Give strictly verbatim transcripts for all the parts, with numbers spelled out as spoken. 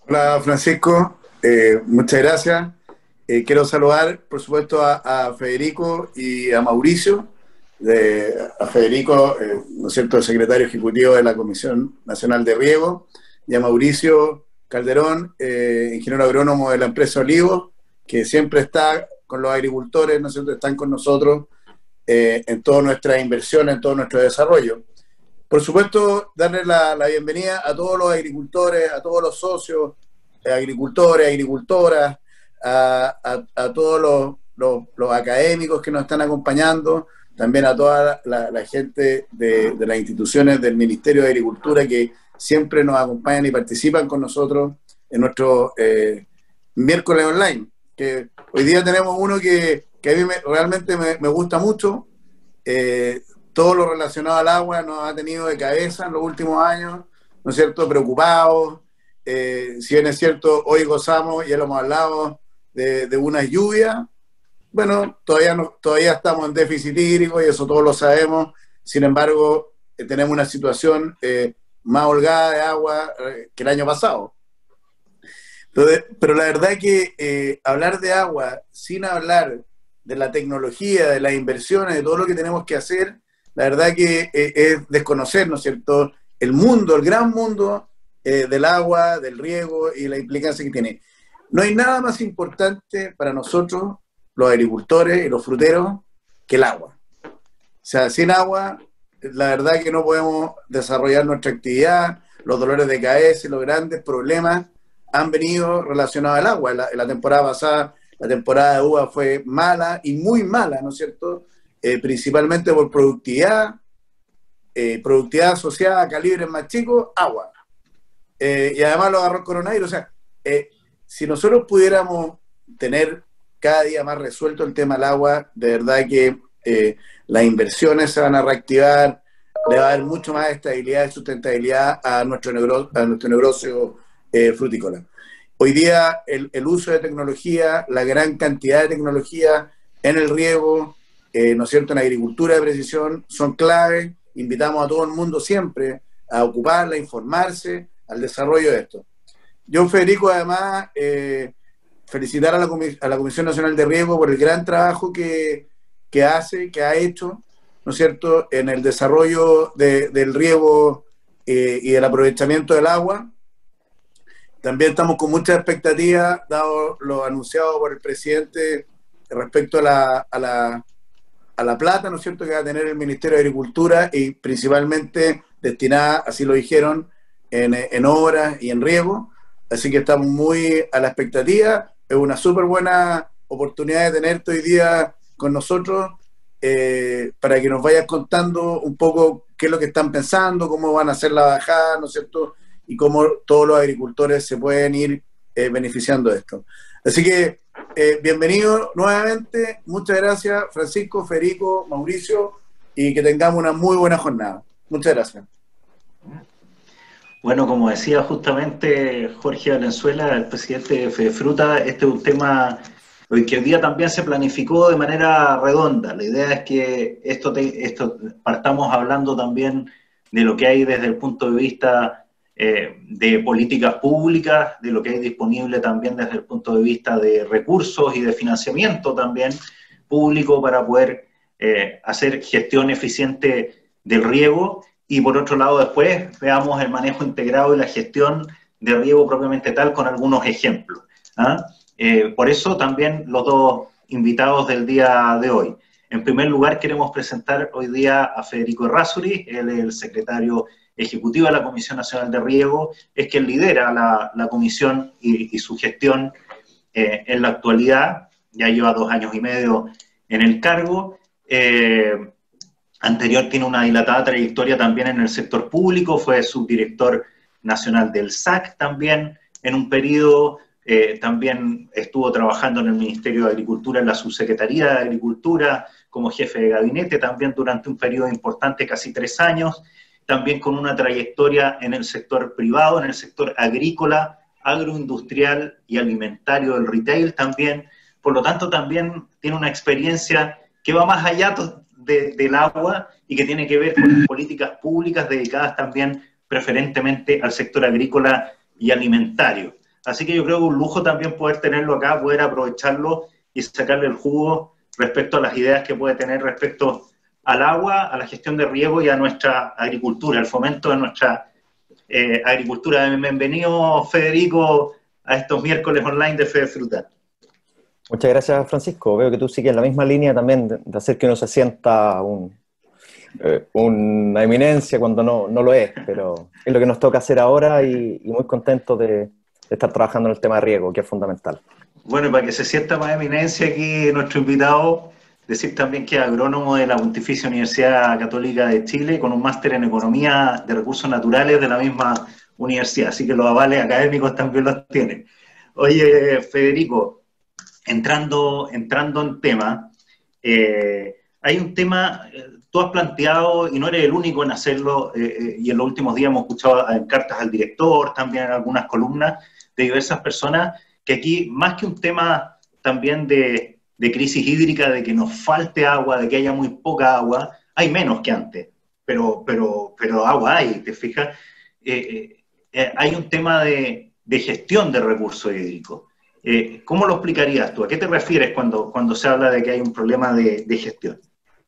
Hola Francisco, eh, muchas gracias. Eh, quiero saludar, por supuesto, a, a Federico y a Mauricio. De, a Federico, eh, ¿no es cierto?, el secretario ejecutivo de la Comisión Nacional de Riego, y a Mauricio Calderón, eh, ingeniero agrónomo de la empresa Olivo, que siempre está con los agricultores, ¿no es cierto?, están con nosotros eh, en todas nuestras inversiones, en todo nuestro desarrollo. Por supuesto, darle la, la bienvenida a todos los agricultores, a todos los socios, eh, agricultores, agricultoras, a, a, a todos los, los, los académicos que nos están acompañando, también a toda la, la gente de, de las instituciones del Ministerio de Agricultura que siempre nos acompañan y participan con nosotros en nuestro eh, miércoles online, que hoy día tenemos uno que, que a mí me, realmente me, me gusta mucho. Eh, todo lo relacionado al agua nos ha tenido de cabeza en los últimos años, ¿no es cierto?, preocupados. Eh, si bien es cierto, hoy gozamos, ya lo hemos hablado, de, de una lluvia. Bueno, todavía, no, todavía estamos en déficit hídrico y eso todos lo sabemos. Sin embargo, eh, tenemos una situación eh, más holgada de agua eh, que el año pasado. Entonces, pero la verdad es que eh, hablar de agua sin hablar de la tecnología, de las inversiones, de todo lo que tenemos que hacer, la verdad que eh, es desconocer, ¿no es cierto?, el mundo, el gran mundo eh, del agua, del riego y la implicancia que tiene. No hay nada más importante para nosotros, los agricultores y los fruteros, que el agua. O sea, sin agua, la verdad que no podemos desarrollar nuestra actividad, los dolores de cabeza y los grandes problemas han venido relacionados al agua. La, la temporada pasada, la temporada de uva fue mala y muy mala, ¿no es cierto?, Eh, principalmente por productividad, eh, productividad asociada a calibres más chicos, agua. Eh, y además lo agarró el coronavirus. O sea, eh, si nosotros pudiéramos tener cada día más resuelto el tema del agua, de verdad que eh, las inversiones se van a reactivar, le va a dar mucho más estabilidad y sustentabilidad a nuestro negocio, a nuestro negocio eh, frutícola. Hoy día el, el uso de tecnología, la gran cantidad de tecnología en el riego, Eh, ¿no es cierto?, en agricultura de precisión, son claves. Invitamos a todo el mundo siempre a ocuparla, a informarse, al desarrollo de esto. Yo, Federico, además, eh, felicitar a la, a la Comisión Nacional de Riego por el gran trabajo que, que hace, que ha hecho, ¿no es cierto?, en el desarrollo de, del riego eh, y del aprovechamiento del agua. También estamos con muchas expectativas, dado lo anunciado por el presidente respecto a la, a la a la plata, ¿no es cierto?, que va a tener el Ministerio de Agricultura y principalmente destinada, así lo dijeron, en, en obras y en riego. Así que estamos muy a la expectativa. Es una súper buena oportunidad de tenerte hoy día con nosotros eh, para que nos vayas contando un poco qué es lo que están pensando, cómo van a hacer la bajada, ¿no es cierto?, y cómo todos los agricultores se pueden ir eh, beneficiando de esto. Así que Eh, bienvenido nuevamente, muchas gracias Francisco, Federico, Mauricio, y que tengamos una muy buena jornada. Muchas gracias. Bueno, como decía justamente Jorge Valenzuela, el presidente de Fedefruta, este es un tema que hoy día también se planificó de manera redonda. La idea es que esto, te, esto partamos hablando también de lo que hay desde el punto de vista Eh, de políticas públicas, de lo que hay disponible también desde el punto de vista de recursos y de financiamiento también público para poder eh, hacer gestión eficiente del riego, y por otro lado después veamos el manejo integrado y la gestión del riego propiamente tal con algunos ejemplos. ¿Ah? Eh, por eso también los dos invitados del día de hoy. En primer lugar queremos presentar hoy día a Federico Errázuriz, él es el secretario ejecutivo de la Comisión Nacional de Riego, es quien lidera la, la comisión y, y su gestión eh, en la actualidad. Ya lleva dos años y medio en el cargo. Eh, anterior tiene una dilatada trayectoria también en el sector público, fue subdirector nacional del S A C también en un periodo, eh, también estuvo trabajando en el Ministerio de Agricultura, en la Subsecretaría de Agricultura, como jefe de gabinete también durante un periodo importante, casi tres años, también con una trayectoria en el sector privado, en el sector agrícola, agroindustrial y alimentario del retail también. Por lo tanto, también tiene una experiencia que va más allá de, del agua y que tiene que ver con las políticas públicas dedicadas también preferentemente al sector agrícola y alimentario. Así que yo creo que un lujo también poder tenerlo acá, poder aprovecharlo y sacarle el jugo respecto a las ideas que puede tener respecto al agua, a la gestión de riego y a nuestra agricultura, el fomento de nuestra eh, agricultura. Bienvenido, Federico, a estos miércoles online de Fedefruta. Muchas gracias, Francisco. Veo que tú sigues la misma línea también de, de hacer que uno se sienta un, eh, una eminencia cuando no, no lo es, pero es lo que nos toca hacer ahora y, y muy contento de, de estar trabajando en el tema de riego, que es fundamental. Bueno, y para que se sienta más eminencia aquí nuestro invitado, decir también que es agrónomo de la Pontificia Universidad Católica de Chile, con un máster en Economía de Recursos Naturales de la misma universidad, así que los avales académicos también los tiene. Oye, Federico, entrando, entrando en tema, eh, hay un tema, eh, tú has planteado, y no eres el único en hacerlo, eh, eh, y en los últimos días hemos escuchado en cartas al director, también en algunas columnas de diversas personas, que aquí, más que un tema también de, de crisis hídrica, de que nos falte agua, de que haya muy poca agua, hay menos que antes, pero, pero, pero agua hay, ¿te fijas? Eh, eh, hay un tema de, de gestión de recursos hídricos. Eh, ¿Cómo lo explicarías tú? ¿A qué te refieres cuando, cuando se habla de que hay un problema de, de gestión?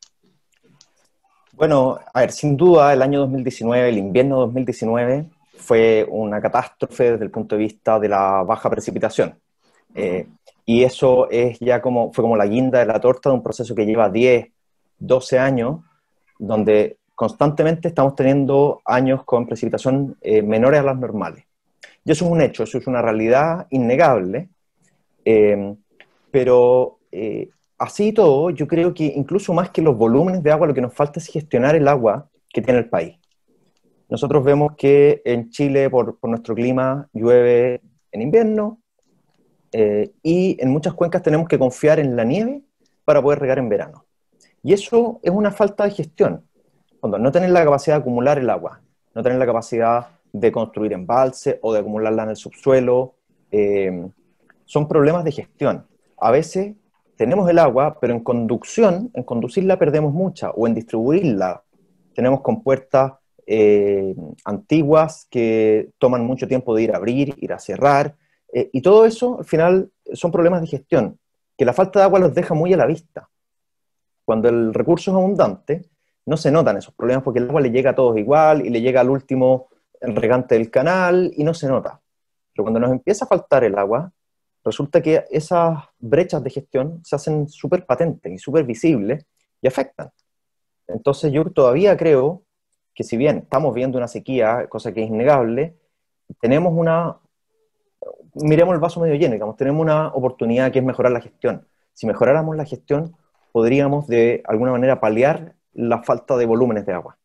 Bueno, a ver, sin duda el año dos mil diecinueve, el invierno dos mil diecinueve, fue una catástrofe desde el punto de vista de la baja precipitación. Eh, y eso es ya como, fue como la guinda de la torta de un proceso que lleva diez, doce años, donde constantemente estamos teniendo años con precipitación eh, menores a las normales. Y eso es un hecho, eso es una realidad innegable, eh, pero eh, así y todo, yo creo que incluso más que los volúmenes de agua, lo que nos falta es gestionar el agua que tiene el país. Nosotros vemos que en Chile, por, por nuestro clima, llueve en invierno, eh, y en muchas cuencas tenemos que confiar en la nieve para poder regar en verano. Y eso es una falta de gestión. Cuando no tener la capacidad de acumular el agua, no tener la capacidad de construir embalse o de acumularla en el subsuelo, eh, son problemas de gestión. A veces tenemos el agua, pero en conducción, en conducirla perdemos mucha, o en distribuirla tenemos compuertas eh, antiguas que toman mucho tiempo de ir a abrir, ir a cerrar, eh, y todo eso al final son problemas de gestión, que la falta de agua los deja muy a la vista. Cuando el recurso es abundante, no se notan esos problemas porque el agua le llega a todos igual y le llega al último el regante del canal y no se nota. Pero cuando nos empieza a faltar el agua, resulta que esas brechas de gestión se hacen súper patentes y súper visibles y afectan. Entonces yo todavía creo que si bien estamos viendo una sequía, cosa que es innegable, tenemos una, miremos el vaso medio lleno, digamos, tenemos una oportunidad que es mejorar la gestión. Si mejoráramos la gestión, podríamos de alguna manera paliar la falta de volúmenes de agua.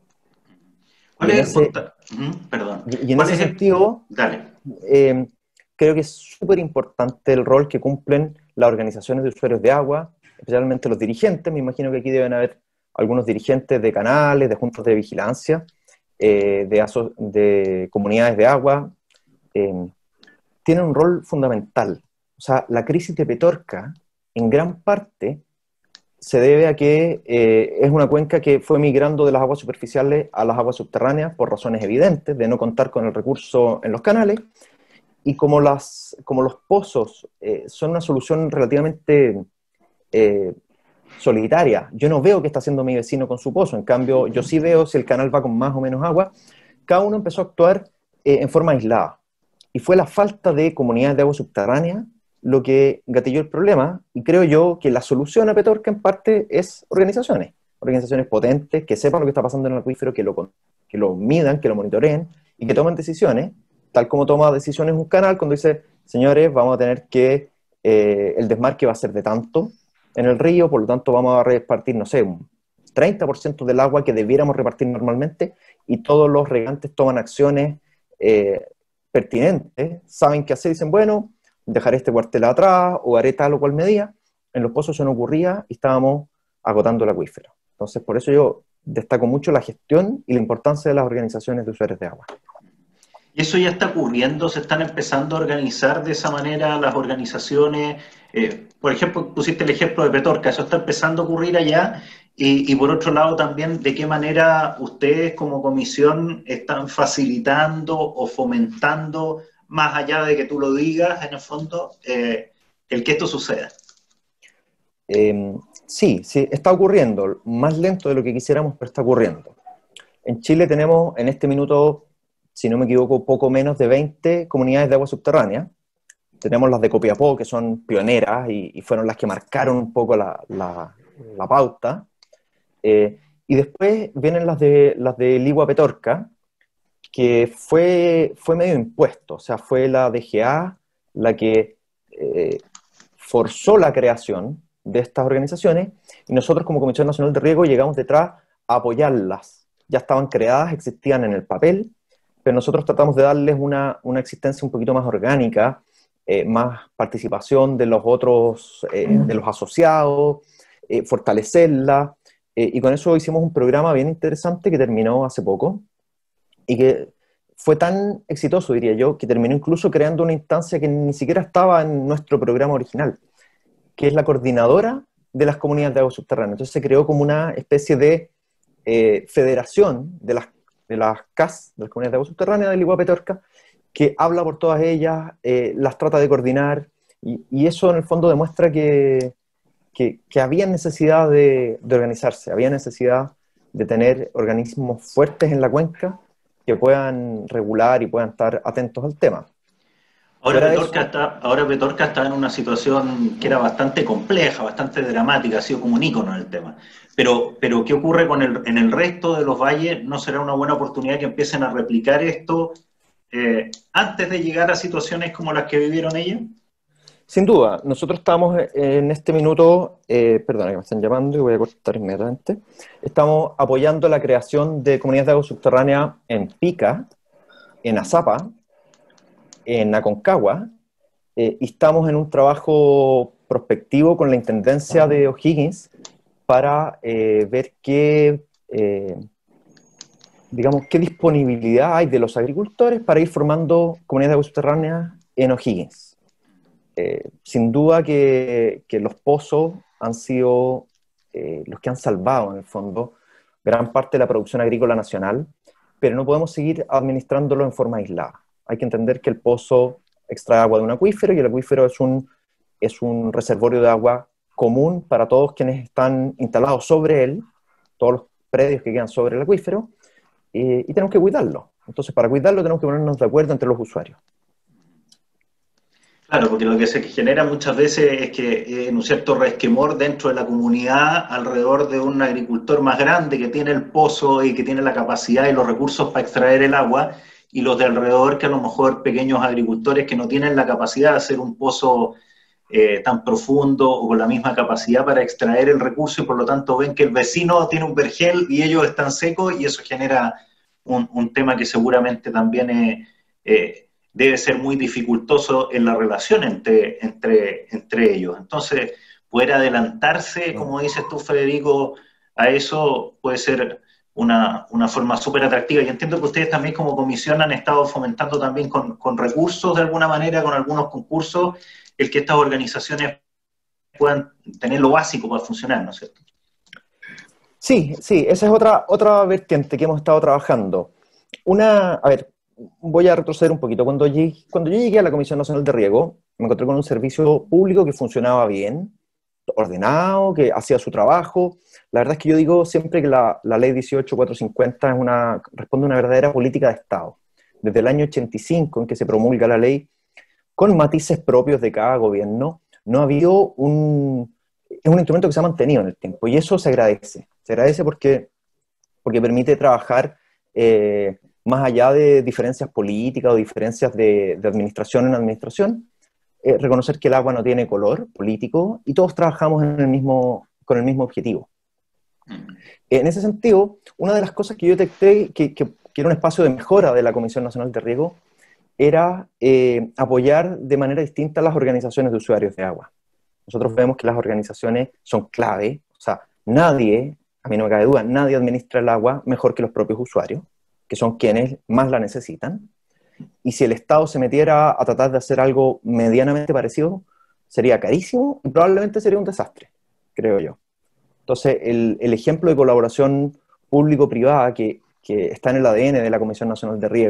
¿Cuál y es en el ese, uh-huh, perdón. Y en ¿Cuál ese es el... sentido, Dale. Eh, creo que es súper importante el rol que cumplen las organizaciones de usuarios de agua, especialmente los dirigentes. Me imagino que aquí deben haber algunos dirigentes de canales, de juntas de vigilancia, eh, de, aso de comunidades de agua. Eh, tienen un rol fundamental. O sea, la crisis de Petorca, en gran parte, se debe a que eh, es una cuenca que fue migrando de las aguas superficiales a las aguas subterráneas por razones evidentes, de no contar con el recurso en los canales, y como, las, como los pozos eh, son una solución relativamente eh, solitaria, yo no veo qué está haciendo mi vecino con su pozo, en cambio yo sí veo si el canal va con más o menos agua. Cada uno empezó a actuar eh, en forma aislada, y fue la falta de comunidades de agua subterránea lo que gatilló el problema, y creo yo que la solución a Petorca en parte es organizaciones, organizaciones potentes, que sepan lo que está pasando en el acuífero, que lo, que lo midan, que lo monitoreen, y que tomen decisiones, tal como toma decisiones un canal cuando dice, señores, vamos a tener que, eh, el desmarque va a ser de tanto en el río, por lo tanto vamos a repartir, no sé, un treinta por ciento del agua que debiéramos repartir normalmente, y todos los regantes toman acciones eh, pertinentes, saben qué hacer, dicen, bueno, dejaré este cuartel atrás, o haré tal o cual medida. En los pozos eso no ocurría, y estábamos agotando el acuífero. Entonces, por eso yo destaco mucho la gestión y la importancia de las organizaciones de usuarios de agua. ¿Y eso ya está ocurriendo? ¿Se están empezando a organizar de esa manera las organizaciones? Eh, por ejemplo, pusiste el ejemplo de Petorca, ¿eso está empezando a ocurrir allá? Y, y por otro lado también, ¿de qué manera ustedes como comisión están facilitando o fomentando más allá de que tú lo digas, en el fondo, eh, el que esto suceda. Eh, sí, sí, está ocurriendo, más lento de lo que quisiéramos, pero está ocurriendo. En Chile tenemos en este minuto, si no me equivoco, poco menos de veinte comunidades de agua subterránea. Tenemos las de Copiapó, que son pioneras y, y fueron las que marcaron un poco la, la, la pauta. Eh, y después vienen las de, las de Ligua Petorca, que fue, fue medio impuesto, o sea, fue la D G A la que eh, forzó la creación de estas organizaciones, y nosotros como Comisión Nacional de Riego llegamos detrás a apoyarlas. Ya estaban creadas, existían en el papel, pero nosotros tratamos de darles una, una existencia un poquito más orgánica, eh, más participación de los otros, eh, de los asociados, eh, fortalecerla, eh, y con eso hicimos un programa bien interesante que terminó hace poco, y que fue tan exitoso, diría yo, que terminó incluso creando una instancia que ni siquiera estaba en nuestro programa original, que es la coordinadora de las comunidades de agua subterránea. Entonces se creó como una especie de eh, federación de las, de las C A S, de las comunidades de agua subterránea de Ligua Petorca, que habla por todas ellas, eh, las trata de coordinar, y, y eso en el fondo demuestra que, que, que había necesidad de, de organizarse, había necesidad de tener organismos fuertes en la cuenca que puedan regular y puedan estar atentos al tema. Ahora Petorca, está, ahora Petorca está en una situación que era bastante compleja, bastante dramática, ha sido como un ícono en el tema. Pero, pero ¿qué ocurre con el, en el resto de los valles? ¿No será una buena oportunidad que empiecen a replicar esto eh, antes de llegar a situaciones como las que vivieron ellos? Sin duda. Nosotros estamos en este minuto, eh, perdona que me están llamando y voy a cortar inmediatamente, estamos apoyando la creación de comunidades de agua subterránea en Pica, en Azapa, en Aconcagua, eh, y estamos en un trabajo prospectivo con la Intendencia de O'Higgins para eh, ver qué, eh, digamos, qué disponibilidad hay de los agricultores para ir formando comunidades de agua subterránea en O'Higgins. Eh, sin duda que, que los pozos han sido eh, los que han salvado, en el fondo, gran parte de la producción agrícola nacional, pero no podemos seguir administrándolo en forma aislada. Hay que entender que el pozo extrae agua de un acuífero, y el acuífero es un, es un reservorio de agua común para todos quienes están instalados sobre él, todos los predios que quedan sobre el acuífero, eh, y tenemos que cuidarlo. Entonces, para cuidarlo tenemos que ponernos de acuerdo entre los usuarios. Claro, porque lo que se genera muchas veces es que hay un cierto resquemor dentro de la comunidad alrededor de un agricultor más grande que tiene el pozo y que tiene la capacidad y los recursos para extraer el agua, y los de alrededor que a lo mejor pequeños agricultores que no tienen la capacidad de hacer un pozo eh, tan profundo o con la misma capacidad para extraer el recurso, y por lo tanto ven que el vecino tiene un vergel y ellos están secos, y eso genera un, un tema que seguramente también es... Eh, debe ser muy dificultoso en la relación entre, entre, entre ellos. Entonces, poder adelantarse, como dices tú, Federico, a eso puede ser una, una forma súper atractiva. Y entiendo que ustedes también como comisión han estado fomentando también con, con recursos, de alguna manera, con algunos concursos, el que estas organizaciones puedan tener lo básico para funcionar, ¿no es cierto? Sí, sí, esa es otra, otra vertiente que hemos estado trabajando. Una, a ver, voy a retroceder un poquito. Cuando, llegué, cuando yo llegué a la Comisión Nacional de Riego, me encontré con un servicio público que funcionaba bien, ordenado, que hacía su trabajo. La verdad es que yo digo siempre que la, la ley dieciocho mil cuatrocientos cincuenta es una, responde a una verdadera política de Estado. Desde el año ochenta y cinco, en que se promulga la ley, con matices propios de cada gobierno, no ha habido un... Es un instrumento que se ha mantenido en el tiempo, y eso se agradece. Se agradece porque, porque permite trabajar... Eh, más allá de diferencias políticas o diferencias de, de administración en administración, eh, reconocer que el agua no tiene color político y todos trabajamos en el mismo, con el mismo objetivo. En ese sentido, una de las cosas que yo detecté que, que, que era un espacio de mejora de la Comisión Nacional de Riego era eh, apoyar de manera distinta a las organizaciones de usuarios de agua. Nosotros vemos que las organizaciones son clave, o sea, nadie, a mí no me cabe duda, nadie administra el agua mejor que los propios usuarios, que son quienes más la necesitan, y si el Estado se metiera a tratar de hacer algo medianamente parecido, sería carísimo y probablemente sería un desastre, creo yo. Entonces, el, el ejemplo de colaboración público-privada que, que está en el A D N de la Comisión Nacional de Riego,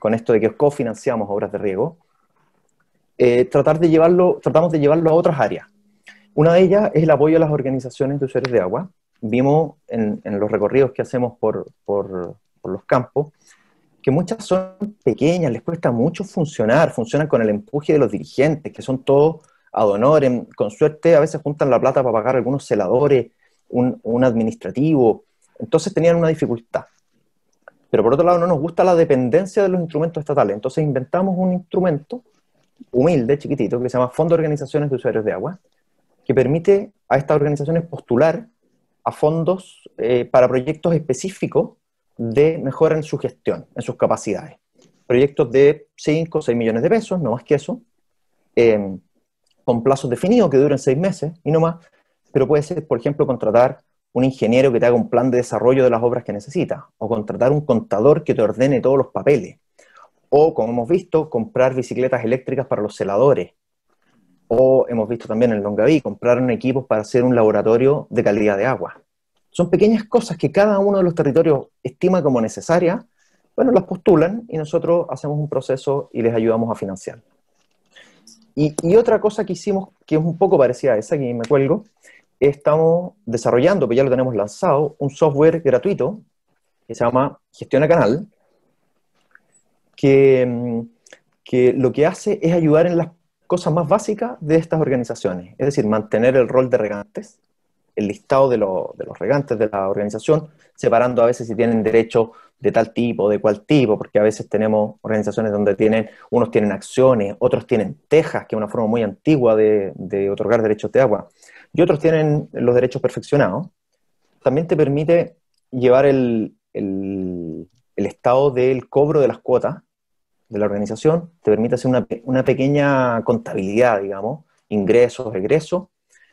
con esto de que cofinanciamos obras de riego, eh, tratar de llevarlo, tratamos de llevarlo a otras áreas. Una de ellas es el apoyo a las organizaciones de usuarios de agua. Vimos en, en los recorridos que hacemos por, por, por los campos que muchas son pequeñas, les cuesta mucho funcionar, funcionan con el empuje de los dirigentes, que son todos ad honorem, con suerte a veces juntan la plata para pagar algunos celadores, un, un administrativo, entonces tenían una dificultad. Pero por otro lado no nos gusta la dependencia de los instrumentos estatales, entonces inventamos un instrumento humilde, chiquitito, que se llama Fondo de Organizaciones de Usuarios de Agua, que permite a estas organizaciones postular a fondos eh, para proyectos específicos de mejora en su gestión, en sus capacidades. Proyectos de cinco o seis millones de pesos, no más que eso, eh, con plazos definidos que duren seis meses y no más, pero puede ser, por ejemplo, contratar un ingeniero que te haga un plan de desarrollo de las obras que necesita, o contratar un contador que te ordene todos los papeles, o, como hemos visto, comprar bicicletas eléctricas para los celadores, o hemos visto también en Longaví, comprar un equipo para hacer un laboratorio de calidad de agua. Son pequeñas cosas que cada uno de los territorios estima como necesarias, bueno, las postulan y nosotros hacemos un proceso y les ayudamos a financiar. Y, y otra cosa que hicimos, que es un poco parecida a esa, que me cuelgo, estamos desarrollando, pues ya lo tenemos lanzado, un software gratuito que se llama Gestiona Canal, que, que lo que hace es ayudar en las cosas más básicas de estas organizaciones, es decir, mantener el rol de regantes, el listado de, lo, de los regantes de la organización, separando a veces si tienen derecho de tal tipo, de cual tipo, porque a veces tenemos organizaciones donde tienen, unos tienen acciones, otros tienen tejas, que es una forma muy antigua de, de otorgar derechos de agua, y otros tienen los derechos perfeccionados. También te permite llevar el, el, el estado del cobro de las cuotas de la organización, te permite hacer una, una pequeña contabilidad, digamos, ingresos, egresos,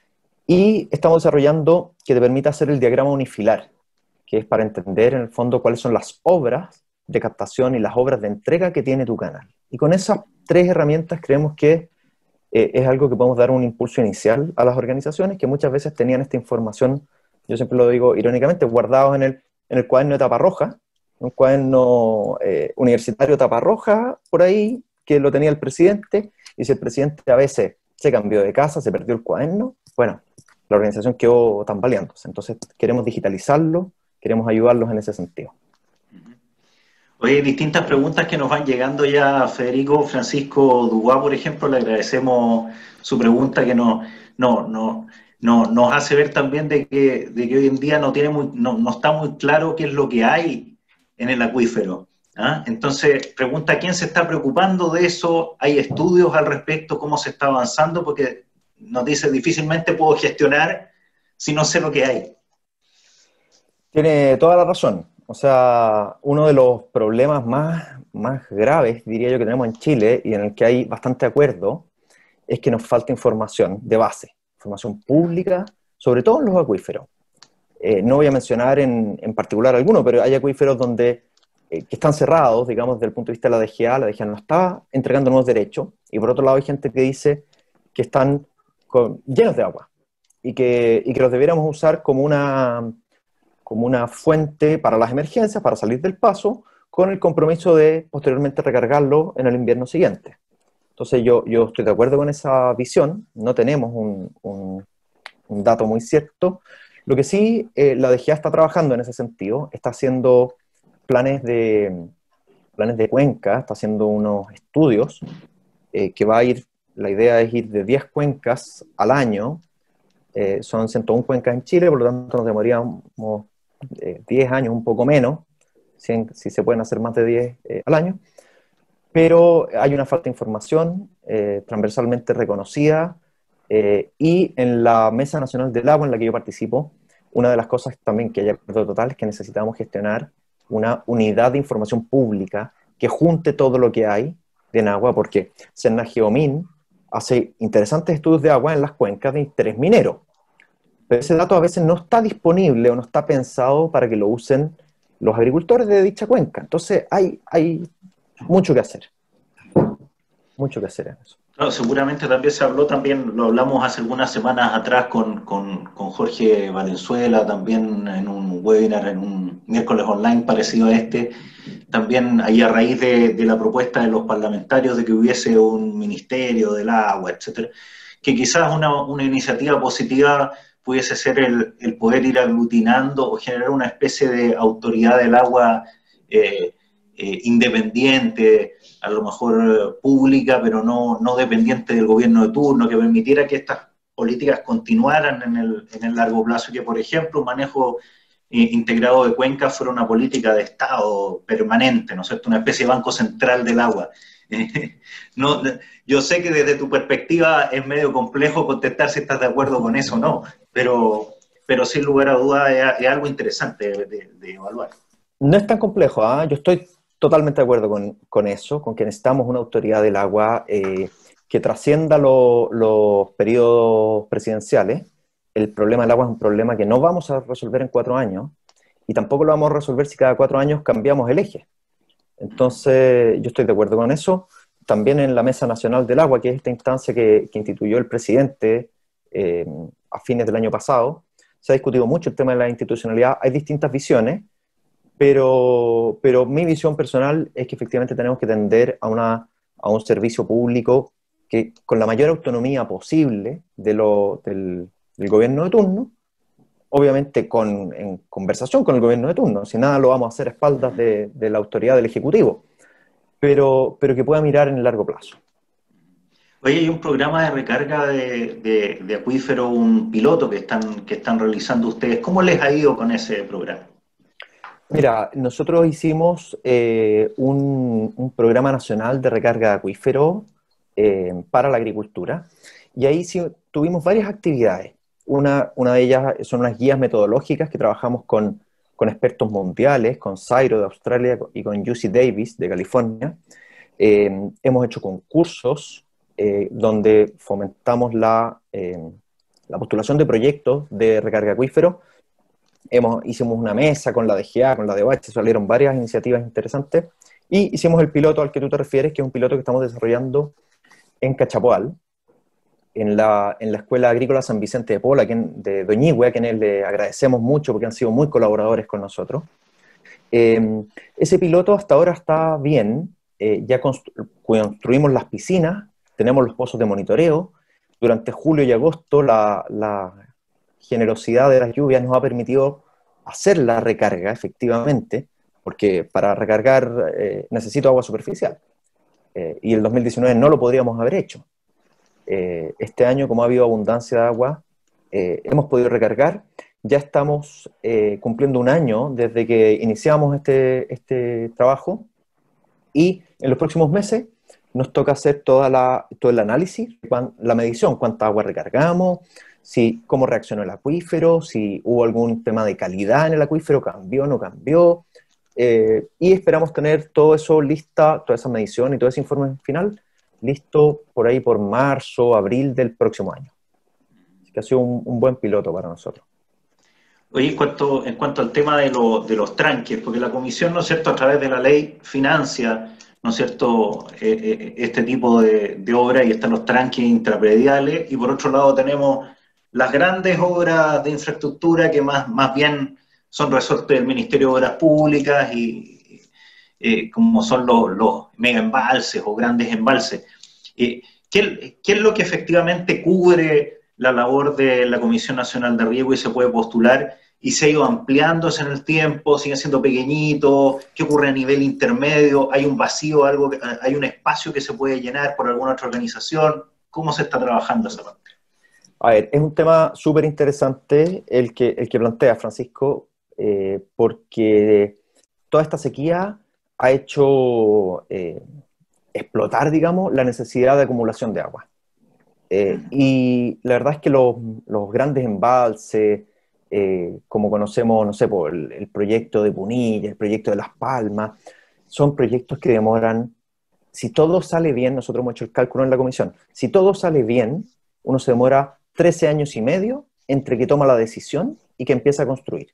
y estamos desarrollando que te permita hacer el diagrama unifilar, que es para entender en el fondo cuáles son las obras de captación y las obras de entrega que tiene tu canal. Y con esas tres herramientas creemos que eh, es algo que podemos dar un impulso inicial a las organizaciones que muchas veces tenían esta información, yo siempre lo digo irónicamente, guardados en el, en el cuaderno de tapa roja, un cuaderno eh, universitario tapa roja por ahí, que lo tenía el presidente, y si el presidente a veces se cambió de casa, se perdió el cuaderno, bueno, la organización quedó tambaleándose. Entonces queremos digitalizarlo, queremos ayudarlos en ese sentido. Oye, distintas preguntas que nos van llegando ya, Federico. Francisco Dubois, por ejemplo, le agradecemos su pregunta que nos, no, no, no, nos hace ver también de que, de que hoy en día no, tiene muy, no, no está muy claro qué es lo que hay en el acuífero. ¿Ah? Entonces, pregunta, ¿quién se está preocupando de eso? ¿Hay estudios al respecto? ¿Cómo se está avanzando? Porque nos dice, difícilmente puedo gestionar si no sé lo que hay. Tiene toda la razón. O sea, uno de los problemas más, más graves, diría yo, que tenemos en Chile, y en el que hay bastante acuerdo, es que nos falta información de base, información pública, sobre todo en los acuíferos. Eh, no voy a mencionar en, en particular alguno, pero hay acuíferos donde eh, que están cerrados, digamos, desde el punto de vista de la D G A, la D G A no está entregando nuevos derechos, y por otro lado hay gente que dice que están con, llenos de agua, y que, y que los debiéramos usar como una, como una fuente para las emergencias, para salir del paso, con el compromiso de posteriormente recargarlo en el invierno siguiente. Entonces yo, yo estoy de acuerdo con esa visión, no tenemos un, un, un dato muy cierto. Lo que sí, eh, la D G A está trabajando en ese sentido, está haciendo planes de, planes de cuenca, está haciendo unos estudios eh, que va a ir, la idea es ir de diez cuencas al año, eh, son ciento una cuencas en Chile, por lo tanto nos demoraríamos eh, diez años, un poco menos, si, si se pueden hacer más de diez eh, al año, pero hay una falta de información eh, transversalmente reconocida, eh, y en la Mesa Nacional del Agua en la que yo participo, una de las cosas también que hay acuerdo total es que necesitamos gestionar una unidad de información pública que junte todo lo que hay de agua, porque Cernageomin hace interesantes estudios de agua en las cuencas de interés minero, pero ese dato a veces no está disponible o no está pensado para que lo usen los agricultores de dicha cuenca. Entonces hay, hay mucho que hacer, mucho que hacer en eso. Claro, seguramente también se habló, también lo hablamos hace algunas semanas atrás con, con, con Jorge Valenzuela, también en un webinar, en un miércoles online parecido a este, también ahí a raíz de, de la propuesta de los parlamentarios de que hubiese un ministerio del agua, etcétera, que quizás una, una iniciativa positiva pudiese ser el, el poder ir aglutinando o generar una especie de autoridad del agua eh, eh, independiente, a lo mejor eh, pública, pero no, no dependiente del gobierno de turno, que permitiera que estas políticas continuaran en el, en el largo plazo, que por ejemplo un manejo eh, integrado de cuencas fuera una política de Estado permanente, ¿no es cierto?, una especie de banco central del agua. Eh, no, yo sé que desde tu perspectiva es medio complejo contestar si estás de acuerdo con eso o no, pero, pero sin lugar a dudas es, es algo interesante de, de, de evaluar. No es tan complejo, ¿eh? Yo estoy totalmente de acuerdo con, con eso, con que necesitamos una autoridad del agua eh, que trascienda lo, los periodos presidenciales. El problema del agua es un problema que no vamos a resolver en cuatro años y tampoco lo vamos a resolver si cada cuatro años cambiamos el eje. Entonces, yo estoy de acuerdo con eso. También en la Mesa Nacional del Agua, que es esta instancia que, que instituyó el presidente eh, a fines del año pasado, se ha discutido mucho el tema de la institucionalidad. Hay distintas visiones, pero, pero mi visión personal es que efectivamente tenemos que tender a, una, a un servicio público que con la mayor autonomía posible de lo, del, del gobierno de turno, obviamente con, en conversación con el gobierno de turno, si nada lo vamos a hacer a espaldas de, de la autoridad del Ejecutivo, pero, pero que pueda mirar en el largo plazo. Oye, hay un programa de recarga de, de, de acuífero, un piloto que están, que están realizando ustedes. ¿Cómo les ha ido con ese programa? Mira, nosotros hicimos eh, un, un programa nacional de recarga de acuífero eh, para la agricultura, y ahí sí tuvimos varias actividades. Una, una de ellas son unas guías metodológicas que trabajamos con, con expertos mundiales, con Sairo de Australia y con U C Davis de California. Eh, hemos hecho concursos eh, donde fomentamos la, eh, la postulación de proyectos de recarga acuífero. Hemos, hicimos una mesa con la D G A, con la D O H, salieron varias iniciativas interesantes, y hicimos el piloto al que tú te refieres, que es un piloto que estamos desarrollando en Cachapoal, en la, en la Escuela Agrícola San Vicente de Pola, quien, de Doñigüe, a quienes le agradecemos mucho porque han sido muy colaboradores con nosotros. Eh, ese piloto hasta ahora está bien, eh, ya constru construimos las piscinas, tenemos los pozos de monitoreo. Durante julio y agosto la, la generosidad de las lluvias nos ha permitido hacer la recarga efectivamente, porque para recargar eh, necesito agua superficial, eh, y el dos mil diecinueve no lo podríamos haber hecho. Eh, este año, como ha habido abundancia de agua, eh, hemos podido recargar. Ya estamos eh, cumpliendo un año desde que iniciamos este, este trabajo, y en los próximos meses nos toca hacer toda la, todo el análisis, la medición, cuánta agua recargamos, si, cómo reaccionó el acuífero, si hubo algún tema de calidad en el acuífero, cambió o no cambió, eh, y esperamos tener todo eso lista, toda esa medición y todo ese informe final listo por ahí por marzo, abril del próximo año. Así que ha sido un, un buen piloto para nosotros. Oye, en cuanto, en cuanto al tema de, lo, de los tranques, porque la Comisión, ¿no es cierto?, a través de la ley financia, ¿no es cierto?, eh, eh, este tipo de, de obras, y están los tranques intraprediales, y por otro lado tenemos las grandes obras de infraestructura que más, más bien son resortes del Ministerio de Obras Públicas, y eh, como son los, los mega embalses o grandes embalses. Eh, ¿qué, ¿Qué es lo que efectivamente cubre la labor de la Comisión Nacional de Riego y se puede postular, y se ha ido ampliándose en el tiempo, sigue siendo pequeñito? ¿Qué ocurre a nivel intermedio? ¿Hay un vacío, algo, hay un espacio que se puede llenar por alguna otra organización? ¿Cómo se está trabajando esa parte? A ver, es un tema súper interesante el que, el que plantea Francisco, eh, porque toda esta sequía ha hecho eh, explotar, digamos, la necesidad de acumulación de agua. Eh, y la verdad es que los, los grandes embalses, eh, como conocemos, no sé, por el, el proyecto de Punilla, el proyecto de Las Palmas, son proyectos que demoran, si todo sale bien, nosotros hemos hecho el cálculo en la comisión, si todo sale bien, uno se demora trece años y medio entre que toma la decisión y que empieza a construir.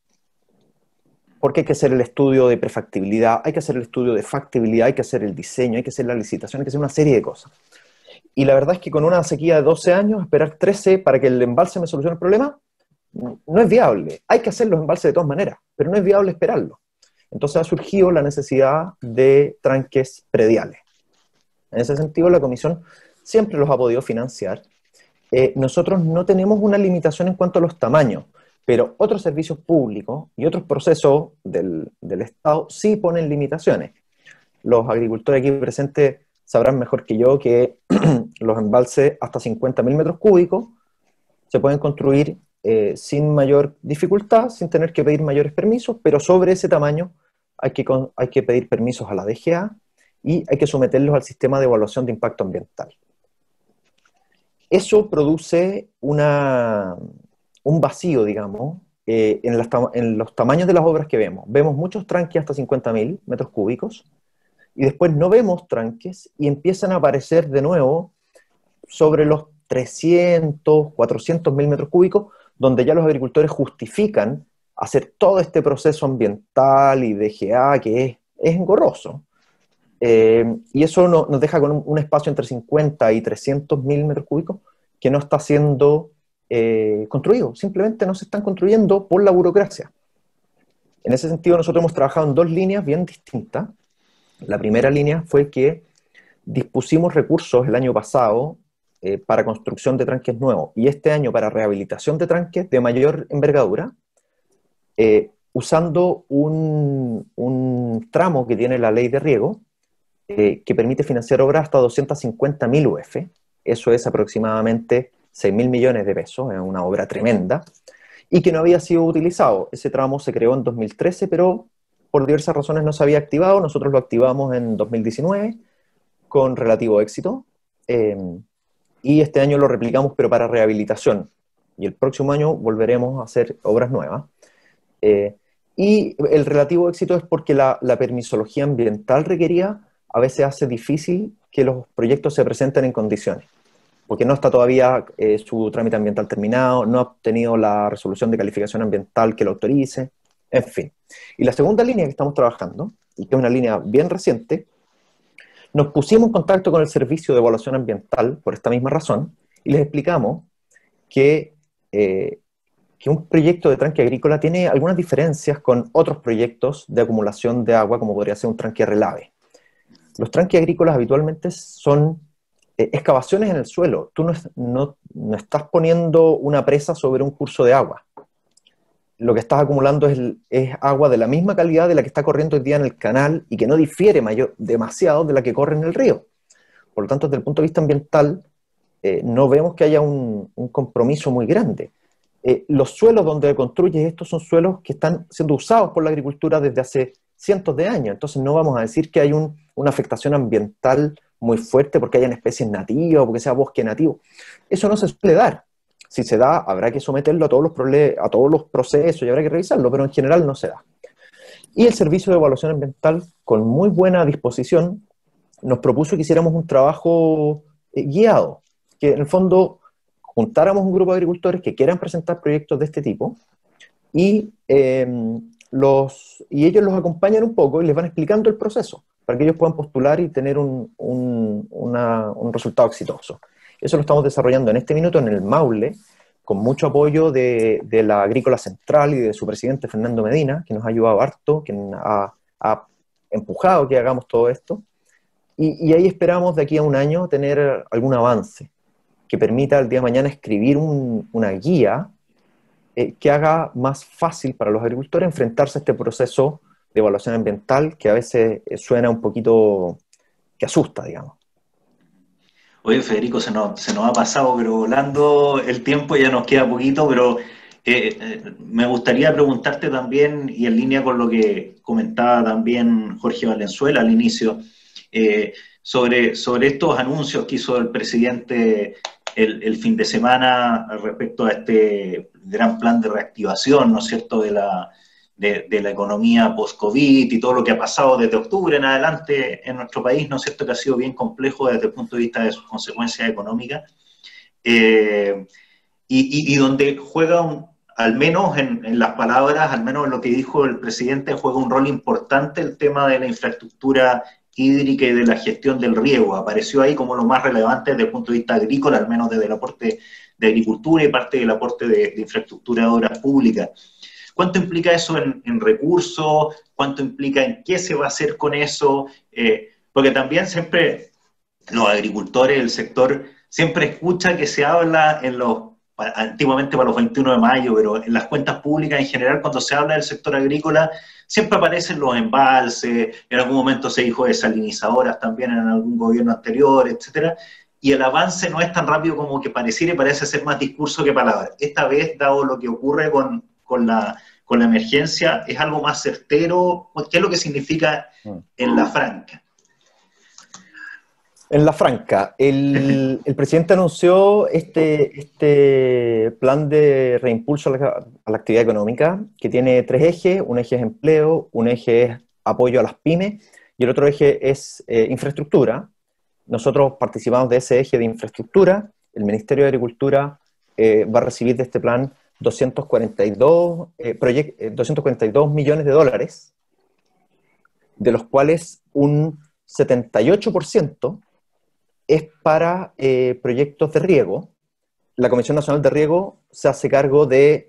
Porque hay que hacer el estudio de prefactibilidad, hay que hacer el estudio de factibilidad, hay que hacer el diseño, hay que hacer la licitación, hay que hacer una serie de cosas. Y la verdad es que con una sequía de doce años, esperar trece para que el embalse me solucione el problema, no es viable. Hay que hacer los embalses de todas maneras, pero no es viable esperarlo. Entonces ha surgido la necesidad de tranques prediales. En ese sentido, la Comisión siempre los ha podido financiar. Eh, nosotros no tenemos una limitación en cuanto a los tamaños, pero otros servicios públicos y otros procesos del, del Estado sí ponen limitaciones. Los agricultores aquí presentes sabrán mejor que yo que los embalses hasta cincuenta mil metros cúbicos se pueden construir eh, sin mayor dificultad, sin tener que pedir mayores permisos, pero sobre ese tamaño hay que, hay que pedir permisos a la D G A y hay que someterlos al sistema de evaluación de impacto ambiental. Eso produce una, un vacío, digamos, eh, en, las, en los tamaños de las obras que vemos. Vemos muchos tranques hasta cincuenta mil metros cúbicos, y después no vemos tranques y empiezan a aparecer de nuevo sobre los trescientos, cuatrocientos mil metros cúbicos, donde ya los agricultores justifican hacer todo este proceso ambiental y D G A que es, es engorroso. Eh, y eso no, nos deja con un, un espacio entre cincuenta y trescientos mil metros cúbicos que no está siendo eh, construido. Simplemente no se están construyendo por la burocracia. En ese sentido, nosotros hemos trabajado en dos líneas bien distintas. La primera línea fue que dispusimos recursos el año pasado eh, para construcción de tranques nuevos y este año para rehabilitación de tranques de mayor envergadura, eh, usando un, un tramo que tiene la ley de riego eh, que permite financiar obras hasta doscientos cincuenta mil U F. Eso es aproximadamente seis mil millones de pesos, es una obra tremenda, y que no había sido utilizado. Ese tramo se creó en dos mil trece, pero por diversas razones no se había activado. Nosotros lo activamos en dos mil diecinueve con relativo éxito, eh, y este año lo replicamos pero para rehabilitación, y el próximo año volveremos a hacer obras nuevas. Eh, y el relativo éxito es porque la, la permisología ambiental requerida a veces hace difícil que los proyectos se presenten en condiciones, porque no está todavía eh, su trámite ambiental terminado, no ha obtenido la resolución de calificación ambiental que lo autorice, en fin. Y la segunda línea que estamos trabajando, y que es una línea bien reciente, nos pusimos en contacto con el Servicio de Evaluación Ambiental por esta misma razón, y les explicamos que, eh, que un proyecto de tranque agrícola tiene algunas diferencias con otros proyectos de acumulación de agua, como podría ser un tranque relave. Los tranques agrícolas habitualmente son eh, excavaciones en el suelo. Tú no, no, no estás poniendo una presa sobre un curso de agua. Lo que estás acumulando es, es agua de la misma calidad de la que está corriendo hoy día en el canal y que no difiere mayor, demasiado de la que corre en el río. Por lo tanto, desde el punto de vista ambiental, eh, no vemos que haya un, un compromiso muy grande. Eh, los suelos donde construyes estos son suelos que están siendo usados por la agricultura desde hace cientos de años. Entonces no vamos a decir que hay un, una afectación ambiental muy fuerte porque hayan especies nativas o porque sea bosque nativo. Eso no se suele dar. Si se da, habrá que someterlo a todos los, a todos los procesos y habrá que revisarlo, pero en general no se da. Y el Servicio de Evaluación Ambiental, con muy buena disposición, nos propuso que hiciéramos un trabajo eh, guiado, que en el fondo juntáramos un grupo de agricultores que quieran presentar proyectos de este tipo y, eh, los, y ellos los acompañan un poco y les van explicando el proceso para que ellos puedan postular y tener un, un, una, un resultado exitoso. Eso lo estamos desarrollando en este minuto en el Maule, con mucho apoyo de, de la Agrícola Central y de su presidente Fernando Medina, que nos ha ayudado harto, que ha, ha empujado que hagamos todo esto. Y, y ahí esperamos de aquí a un año tener algún avance que permita el día de mañana escribir un, una guía eh, que haga más fácil para los agricultores enfrentarse a este proceso de evaluación ambiental que a veces suena un poquito, que asusta, digamos. Oye, Federico, se nos, se nos ha pasado, pero volando el tiempo, ya nos queda poquito, pero eh, eh, me gustaría preguntarte también, y en línea con lo que comentaba también Jorge Valenzuela al inicio, eh, sobre, sobre estos anuncios que hizo el presidente el, el fin de semana respecto a este gran plan de reactivación, ¿no es cierto?, de la, de, de la economía post-COVID y todo lo que ha pasado desde octubre en adelante en nuestro país, ¿no es cierto?, que ha sido bien complejo desde el punto de vista de sus consecuencias económicas, eh, y, y, y donde juega, un, al menos en, en las palabras, al menos en lo que dijo el presidente, juega un rol importante el tema de la infraestructura hídrica y de la gestión del riego. Apareció ahí como lo más relevante desde el punto de vista agrícola, al menos desde el aporte de agricultura y parte del aporte de, de infraestructura de obras públicas. ¿Cuánto implica eso en, en recursos? ¿Cuánto implica en qué se va a hacer con eso? Eh, porque también siempre los agricultores, el sector, siempre escucha que se habla en los, antiguamente para los veintiuno de mayo, pero en las cuentas públicas en general, cuando se habla del sector agrícola, siempre aparecen los embalses, en algún momento se dijo de salinizadoras también en algún gobierno anterior, etcétera, y el avance no es tan rápido como que pareciera y parece ser más discurso que palabra. Esta vez, dado lo que ocurre con, con, la, con la emergencia, es algo más certero. ¿Qué es lo que significa en la franca? En la franca, el, el presidente anunció este, este plan de reimpulso a la, a la actividad económica, que tiene tres ejes. Un eje es empleo, un eje es apoyo a las pymes, y el otro eje es eh, infraestructura. Nosotros participamos de ese eje de infraestructura. El Ministerio de Agricultura eh, va a recibir de este plan doscientos cuarenta y dos, eh, proyect, eh, doscientos cuarenta y dos millones de dólares, de los cuales un setenta y ocho por ciento es para eh, proyectos de riego. La Comisión Nacional de Riego se hace cargo de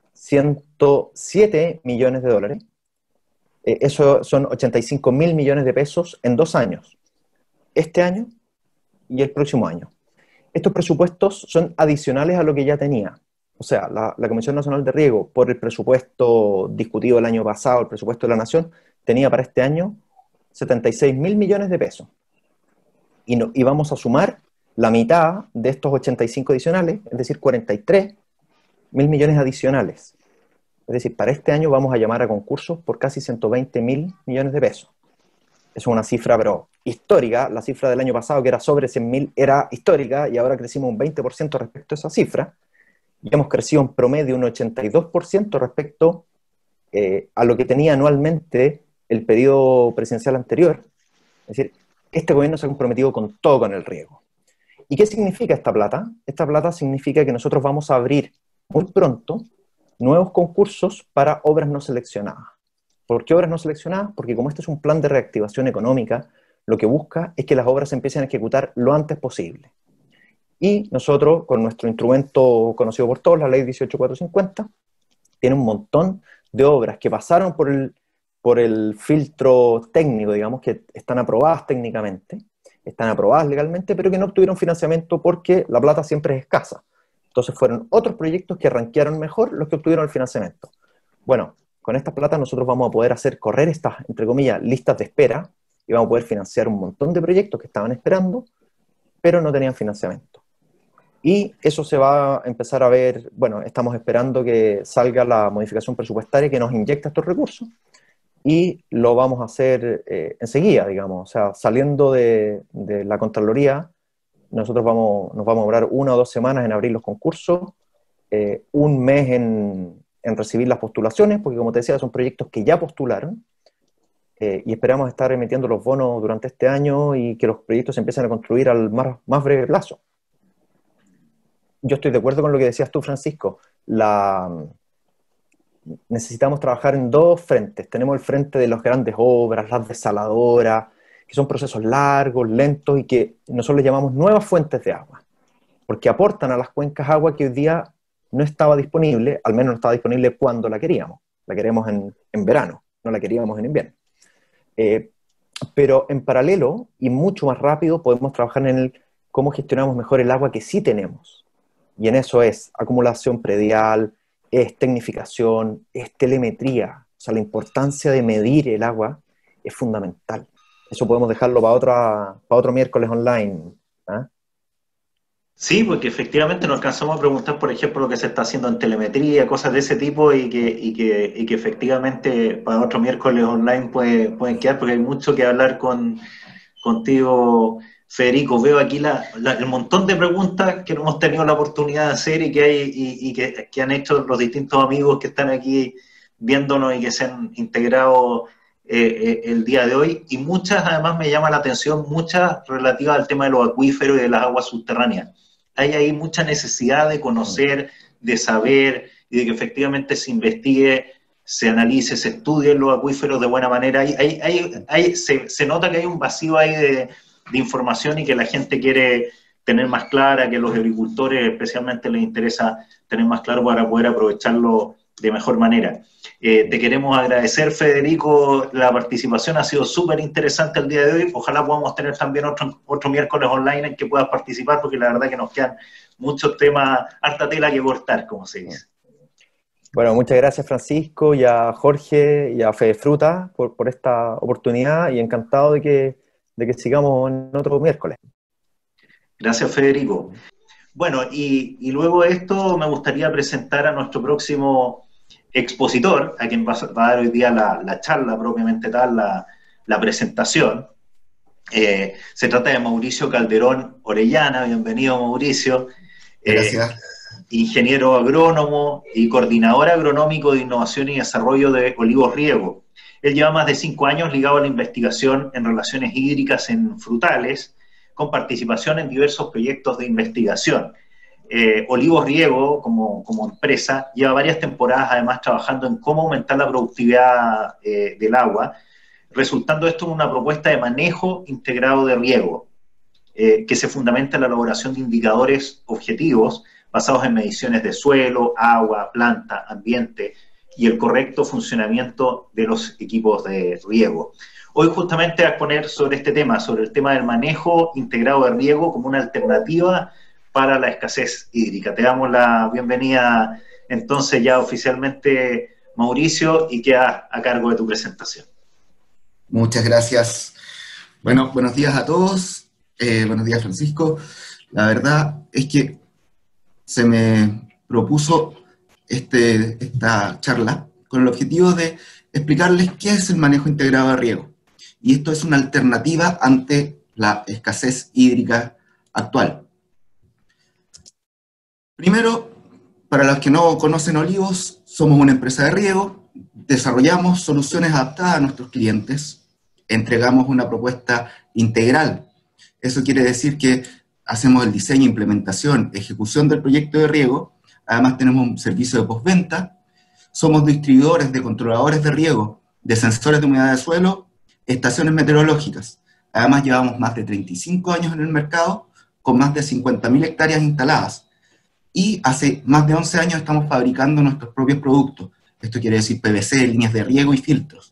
ciento siete millones de dólares. Eh, eso son ochenta y cinco mil millones de pesos en dos años. Este año y el próximo año. Estos presupuestos son adicionales a lo que ya tenía. O sea, la, la Comisión Nacional de Riego, por el presupuesto discutido el año pasado, el presupuesto de la Nación, tenía para este año setenta y seis mil millones de pesos. Y, no, y vamos a sumar la mitad de estos ochenta y cinco adicionales, es decir, cuarenta y tres mil millones adicionales. Es decir, para este año vamos a llamar a concursos por casi ciento veinte mil millones de pesos. Es una cifra, pero histórica. La cifra del año pasado, que era sobre cien mil, era histórica, y ahora crecimos un veinte por ciento respecto a esa cifra. Y hemos crecido en promedio un ochenta y dos por ciento respecto eh, a lo que tenía anualmente el periodo presidencial anterior. Es decir, este gobierno se ha comprometido con todo con el riego. ¿Y qué significa esta plata? Esta plata significa que nosotros vamos a abrir muy pronto nuevos concursos para obras no seleccionadas. ¿Por qué obras no seleccionadas? Porque como este es un plan de reactivación económica, lo que busca es que las obras se empiecen a ejecutar lo antes posible. Y nosotros, con nuestro instrumento conocido por todos, la ley dieciocho mil cuatrocientos cincuenta, tiene un montón de obras que pasaron por el, por el filtro técnico, digamos, que están aprobadas técnicamente, están aprobadas legalmente, pero que no obtuvieron financiamiento porque la plata siempre es escasa. Entonces fueron otros proyectos que rankearon mejor los que obtuvieron el financiamiento. Bueno, con esta plata nosotros vamos a poder hacer correr estas, entre comillas, listas de espera, y vamos a poder financiar un montón de proyectos que estaban esperando, pero no tenían financiamiento. Y eso se va a empezar a ver, bueno, estamos esperando que salga la modificación presupuestaria que nos inyecta estos recursos, y lo vamos a hacer eh, enseguida, digamos. O sea, saliendo de, de la Contraloría, nosotros vamos, nos vamos a demorar una o dos semanas en abrir los concursos, eh, un mes en, en recibir las postulaciones, porque como te decía, son proyectos que ya postularon, eh, y esperamos estar emitiendo los bonos durante este año y que los proyectos se empiecen a construir al más, más breve plazo. Yo estoy de acuerdo con lo que decías tú, Francisco. La, necesitamos trabajar en dos frentes. Tenemos el frente de las grandes obras, las desaladoras, que son procesos largos, lentos, y que nosotros les llamamos nuevas fuentes de agua, porque aportan a las cuencas agua que hoy día no estaba disponible, al menos no estaba disponible cuando la queríamos. La queríamos en, en verano, no la queríamos en invierno. Eh, pero en paralelo, y mucho más rápido, podemos trabajar en el cómo gestionamos mejor el agua que sí tenemos. Y en eso es acumulación predial, es tecnificación, es telemetría. O sea, la importancia de medir el agua es fundamental. Eso podemos dejarlo para, otra, para otro miércoles online. ¿eh? Sí, porque efectivamente nos alcanzamos a preguntar, por ejemplo, lo que se está haciendo en telemetría, cosas de ese tipo, y que, y que, y que efectivamente para otro miércoles online puede, pueden quedar, porque hay mucho que hablar con, contigo, Federico. Veo aquí la, la, el montón de preguntas que no hemos tenido la oportunidad de hacer y que, hay, y, y que, que han hecho los distintos amigos que están aquí viéndonos y que se han integrado eh, el día de hoy, y muchas además me llama la atención, muchas relativas al tema de los acuíferos y de las aguas subterráneas. Hay ahí mucha necesidad de conocer, de saber, y de que efectivamente se investigue, se analice, se estudie los acuíferos de buena manera. Hay, hay, hay, hay, se, se nota que hay un vacío ahí de, de información y que la gente quiere tener más clara, que los agricultores especialmente les interesa tener más claro para poder aprovecharlo de mejor manera. Eh, te queremos agradecer, Federico, la participación ha sido súper interesante el día de hoy. Ojalá podamos tener también otro, otro miércoles online en que puedas participar, porque la verdad que nos quedan muchos temas, harta tela que cortar, como se dice. Bueno, muchas gracias, Francisco, y a Jorge y a Fede Fruta por, por esta oportunidad, y encantado de que, de que sigamos en otro miércoles. Gracias, Federico. Bueno, y, y luego de esto me gustaría presentar a nuestro próximo expositor, a quien va a, va a dar hoy día la, la charla propiamente tal, la, la presentación. Eh, se trata de Mauricio Calderón Orellana. Bienvenido, Mauricio. Gracias. Eh, ingeniero agrónomo y coordinador agronómico de innovación y desarrollo de Olivos Riego. Él lleva más de cinco años ligado a la investigación en relaciones hídricas en frutales, con participación en diversos proyectos de investigación. Eh, Olivos Riego, como, como empresa, lleva varias temporadas además trabajando en cómo aumentar la productividad eh, del agua, resultando esto en una propuesta de manejo integrado de riego, eh, que se fundamenta en la elaboración de indicadores objetivos basados en mediciones de suelo, agua, planta, ambiente y el correcto funcionamiento de los equipos de riego. Hoy justamente a exponer sobre este tema, sobre el tema del manejo integrado de riego como una alternativa para la escasez hídrica. Te damos la bienvenida entonces ya oficialmente, Mauricio, y queda a cargo de tu presentación. Muchas gracias. Bueno, buenos días a todos. Eh, buenos días, Francisco. La verdad es que se me propuso este, esta charla con el objetivo de explicarles qué es el manejo integrado de riego. Y esto es una alternativa ante la escasez hídrica actual. Primero, para los que no conocen Olivos, somos una empresa de riego, desarrollamos soluciones adaptadas a nuestros clientes, entregamos una propuesta integral. Eso quiere decir que hacemos el diseño, implementación, ejecución del proyecto de riego, además tenemos un servicio de postventa, somos distribuidores de controladores de riego, de sensores de humedad de suelo, estaciones meteorológicas. Además llevamos más de treinta y cinco años en el mercado, con más de cincuenta mil hectáreas instaladas, y hace más de once años estamos fabricando nuestros propios productos. Esto quiere decir P V C, líneas de riego y filtros.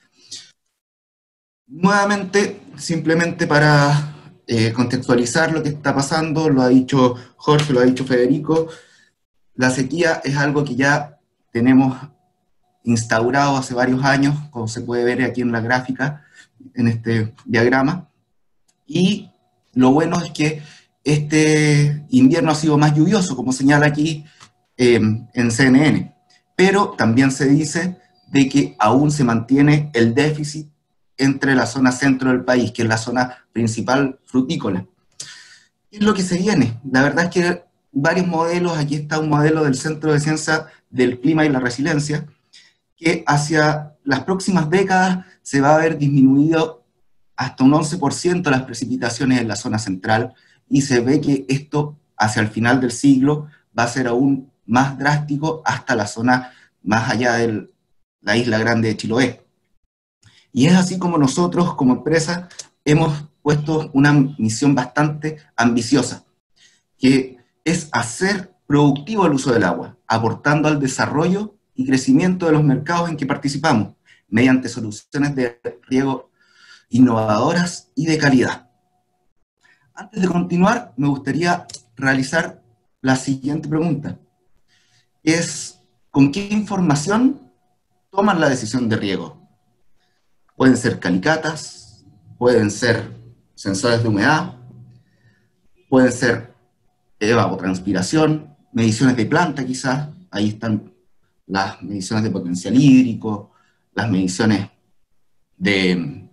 Nuevamente, simplemente para eh, contextualizar lo que está pasando, lo ha dicho Jorge, lo ha dicho Federico, la sequía es algo que ya tenemos instaurado hace varios años, como se puede ver aquí en la gráfica, en este diagrama, y lo bueno es que este invierno ha sido más lluvioso, como señala aquí eh, en C N N, pero también se dice de que aún se mantiene el déficit entre la zona centro del país, que es la zona principal frutícola. ¿Qué es lo que se viene? La verdad es que varios modelos, aquí está un modelo del Centro de Ciencia del Clima y la Resiliencia, que hacia las próximas décadas se va a ver disminuido hasta un once por ciento las precipitaciones en la zona central, y se ve que esto hacia el final del siglo va a ser aún más drástico hasta la zona más allá de la isla grande de Chiloé. Y es así como nosotros, como empresa, hemos puesto una misión bastante ambiciosa, que es hacer productivo el uso del agua, aportando al desarrollo y crecimiento de los mercados en que participamos, mediante soluciones de riego innovadoras y de calidad. Antes de continuar, me gustaría realizar la siguiente pregunta. Es, ¿con qué información toman la decisión de riego? Pueden ser calicatas, pueden ser sensores de humedad, pueden ser evapotranspiración, mediciones de planta quizás, ahí están las mediciones de potencial hídrico, las mediciones de,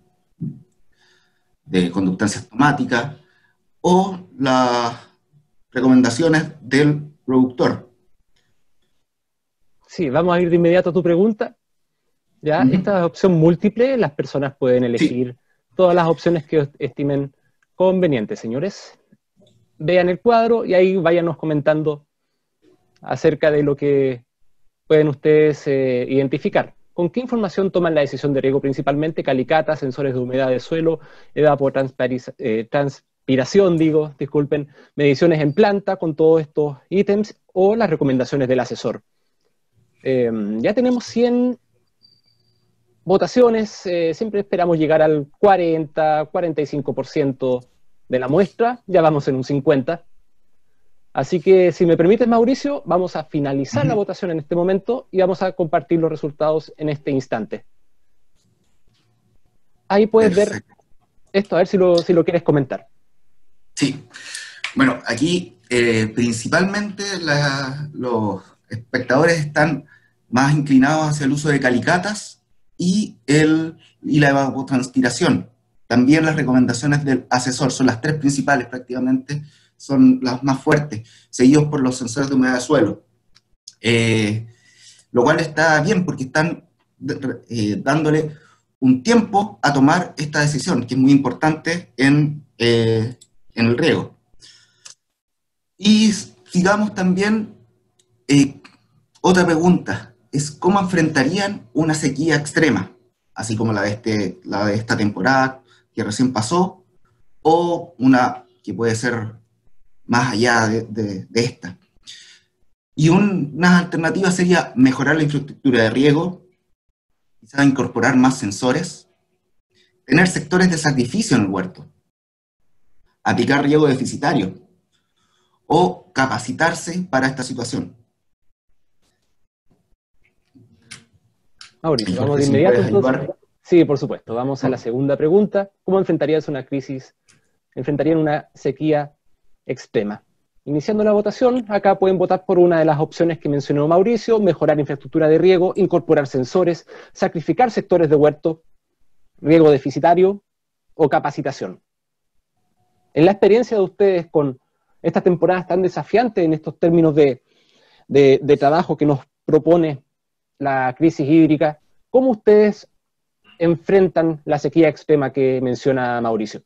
de conductancia estomática, o las recomendaciones del productor. Sí, vamos a ir de inmediato a tu pregunta. ¿Ya? Uh-huh. Esta es opción múltiple, las personas pueden elegir sí. todas las opciones que estimen convenientes, señores. Vean el cuadro y ahí váyanos comentando acerca de lo que pueden ustedes eh, identificar. ¿Con qué información toman la decisión de riego? Principalmente calicatas, sensores de humedad de suelo, evapotranspiración, digo, disculpen, mediciones en planta con todos estos ítems o las recomendaciones del asesor. Eh, ya tenemos cien votaciones, eh, siempre esperamos llegar al cuarenta, cuarenta y cinco por ciento de la muestra, ya vamos en un cincuenta por ciento. Así que, si me permites, Mauricio, vamos a finalizar uh-huh. la votación en este momento y vamos a compartir los resultados en este instante. Ahí puedes Perfecto. ver esto, a ver si lo, si lo quieres comentar. Sí, bueno, aquí eh, principalmente la, los espectadores están más inclinados hacia el uso de calicatas y, el, y la evapotranspiración. También las recomendaciones del asesor son las tres principales prácticamente, son las más fuertes, seguidos por los sensores de humedad de suelo. Eh, lo cual está bien porque están eh, dándole un tiempo a tomar esta decisión, que es muy importante en, eh, en el riego. Y sigamos también, eh, otra pregunta, es cómo enfrentarían una sequía extrema, así como la de, este, la de esta temporada que recién pasó, o una que puede ser más allá de, de, de esta. Y un, una alternativa sería mejorar la infraestructura de riego, quizá incorporar más sensores, tener sectores de sacrificio en el huerto, aplicar riego deficitario, o capacitarse para esta situación. Mauricio, vamos de inmediato entonces. Sí, por supuesto. Vamos a la segunda pregunta. ¿Cómo enfrentarías una crisis? ¿Enfrentarían una sequía extrema? Iniciando la votación, acá pueden votar por una de las opciones que mencionó Mauricio: mejorar infraestructura de riego, incorporar sensores, sacrificar sectores de huerto, riego deficitario o capacitación. En la experiencia de ustedes con esta temporada tan desafiante en estos términos de, de, de trabajo que nos propone la crisis hídrica, ¿cómo ustedes enfrentan la sequía extrema que menciona Mauricio?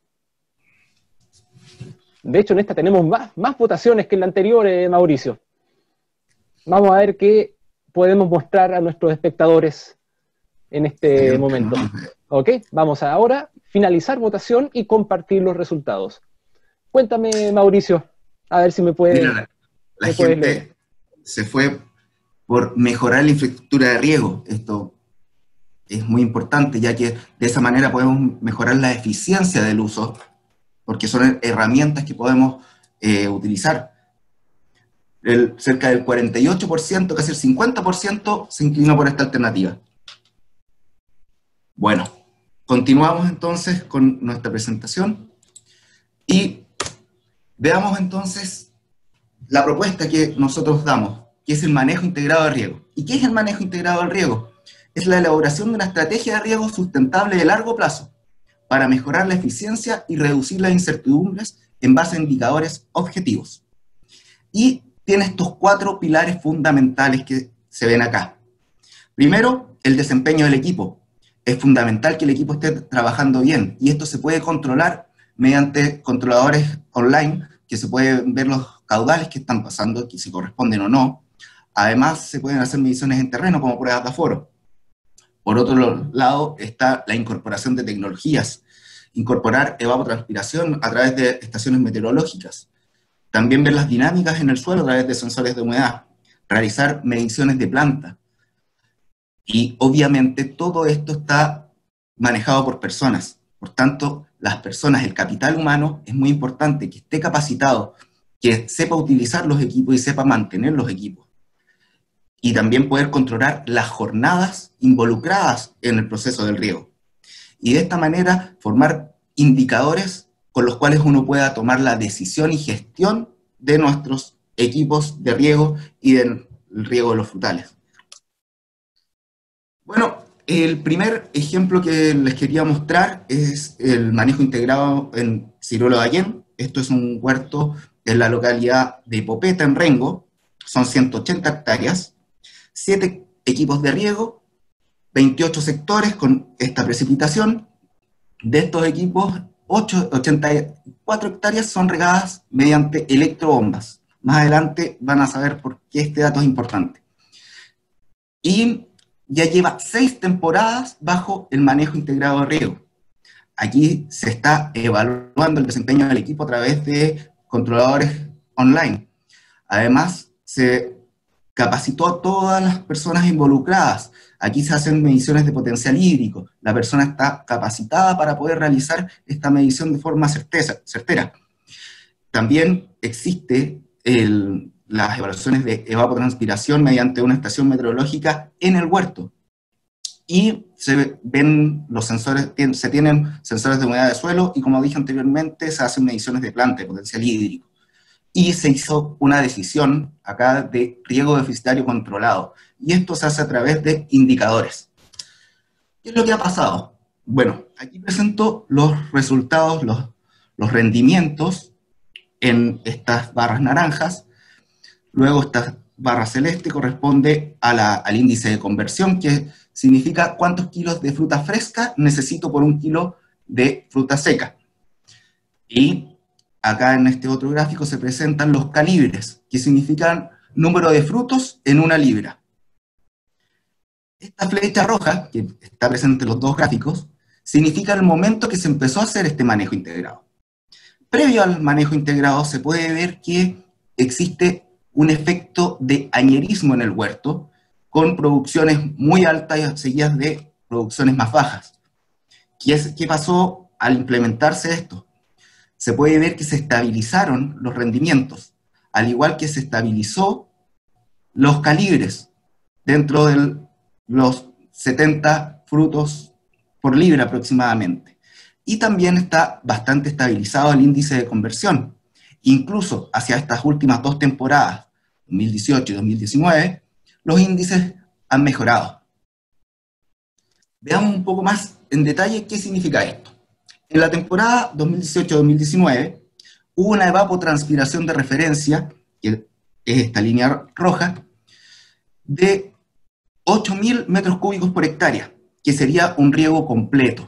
De hecho, en esta tenemos más, más votaciones que en la anterior, eh, Mauricio. Vamos a ver qué podemos mostrar a nuestros espectadores en este momento. ¿Ok? Vamos a ahora finalizar votación y compartir los resultados. Cuéntame, Mauricio, a ver si me puede... Mira, la, la me gente leer. Se fue por mejorar la infraestructura de riego. Esto es muy importante, ya que de esa manera podemos mejorar la eficiencia del uso, porque son herramientas que podemos eh, utilizar. El, cerca del cuarenta y ocho por ciento, casi el cincuenta por ciento, se inclinó por esta alternativa. Bueno, continuamos entonces con nuestra presentación y veamos entonces la propuesta que nosotros damos, que es el manejo integrado de riego. ¿Y qué es el manejo integrado del riego? Es la elaboración de una estrategia de riego sustentable de largo plazo para mejorar la eficiencia y reducir las incertidumbres en base a indicadores objetivos. Y tiene estos cuatro pilares fundamentales que se ven acá. Primero, el desempeño del equipo. Es fundamental que el equipo esté trabajando bien, y esto se puede controlar mediante controladores online, que se pueden ver los caudales que están pasando, que si corresponden o no. Además, se pueden hacer mediciones en terreno como pruebas de aforo. Por otro lado, está la incorporación de tecnologías, incorporar evapotranspiración a través de estaciones meteorológicas, también ver las dinámicas en el suelo a través de sensores de humedad, realizar mediciones de planta. Y obviamente todo esto está manejado por personas. Por tanto, las personas, el capital humano, es muy importante que esté capacitado, que sepa utilizar los equipos y sepa mantener los equipos. Y también poder controlar las jornadas involucradas en el proceso del riego. Y de esta manera formar indicadores con los cuales uno pueda tomar la decisión y gestión de nuestros equipos de riego y del riego de los frutales. Bueno, el primer ejemplo que les quería mostrar es el manejo integrado en Ciruelo de Allén. Esto es un huerto en la localidad de Popeta, en Rengo. Son ciento ochenta hectáreas, siete equipos de riego, veintiocho sectores con esta precipitación. De estos equipos, ochenta y cuatro hectáreas son regadas mediante electrobombas. Más adelante van a saber por qué este dato es importante. Y ya lleva seis temporadas bajo el manejo integrado de riego. Aquí se está evaluando el desempeño del equipo a través de controladores online. Además, se capacitó a todas las personas involucradas. Aquí se hacen mediciones de potencial hídrico. La persona está capacitada para poder realizar esta medición de forma certeza, certera. También existe el, las evaluaciones de evapotranspiración mediante una estación meteorológica en el huerto. Y se ven los sensores, se tienen sensores de humedad de suelo, y como dije anteriormente, se hacen mediciones de planta, de potencial hídrico. Y se hizo una decisión acá de riego deficitario controlado. Y esto se hace a través de indicadores. ¿Qué es lo que ha pasado? Bueno, aquí presento los resultados, los, los rendimientos en estas barras naranjas. Luego esta barra celeste corresponde a la, al índice de conversión, que significa cuántos kilos de fruta fresca necesito por un kilo de fruta seca. Y acá en este otro gráfico se presentan los calibres, que significan número de frutos en una libra. Esta flecha roja, que está presente en los dos gráficos, significa el momento que se empezó a hacer este manejo integrado. Previo al manejo integrado se puede ver que existe un efecto de añerismo en el huerto, con producciones muy altas y seguidas de producciones más bajas. ¿Qué, es, qué pasó al implementarse esto? Se puede ver que se estabilizaron los rendimientos, al igual que se estabilizó los calibres dentro de los setenta frutos por libra aproximadamente. Y también está bastante estabilizado el índice de conversión. Incluso hacia estas últimas dos temporadas, dos mil dieciocho y dos mil diecinueve, los índices han mejorado. Veamos un poco más en detalle qué significa esto. En la temporada dos mil dieciocho dos mil diecinueve hubo una evapotranspiración de referencia, que es esta línea roja, de ocho mil metros cúbicos por hectárea, que sería un riego completo.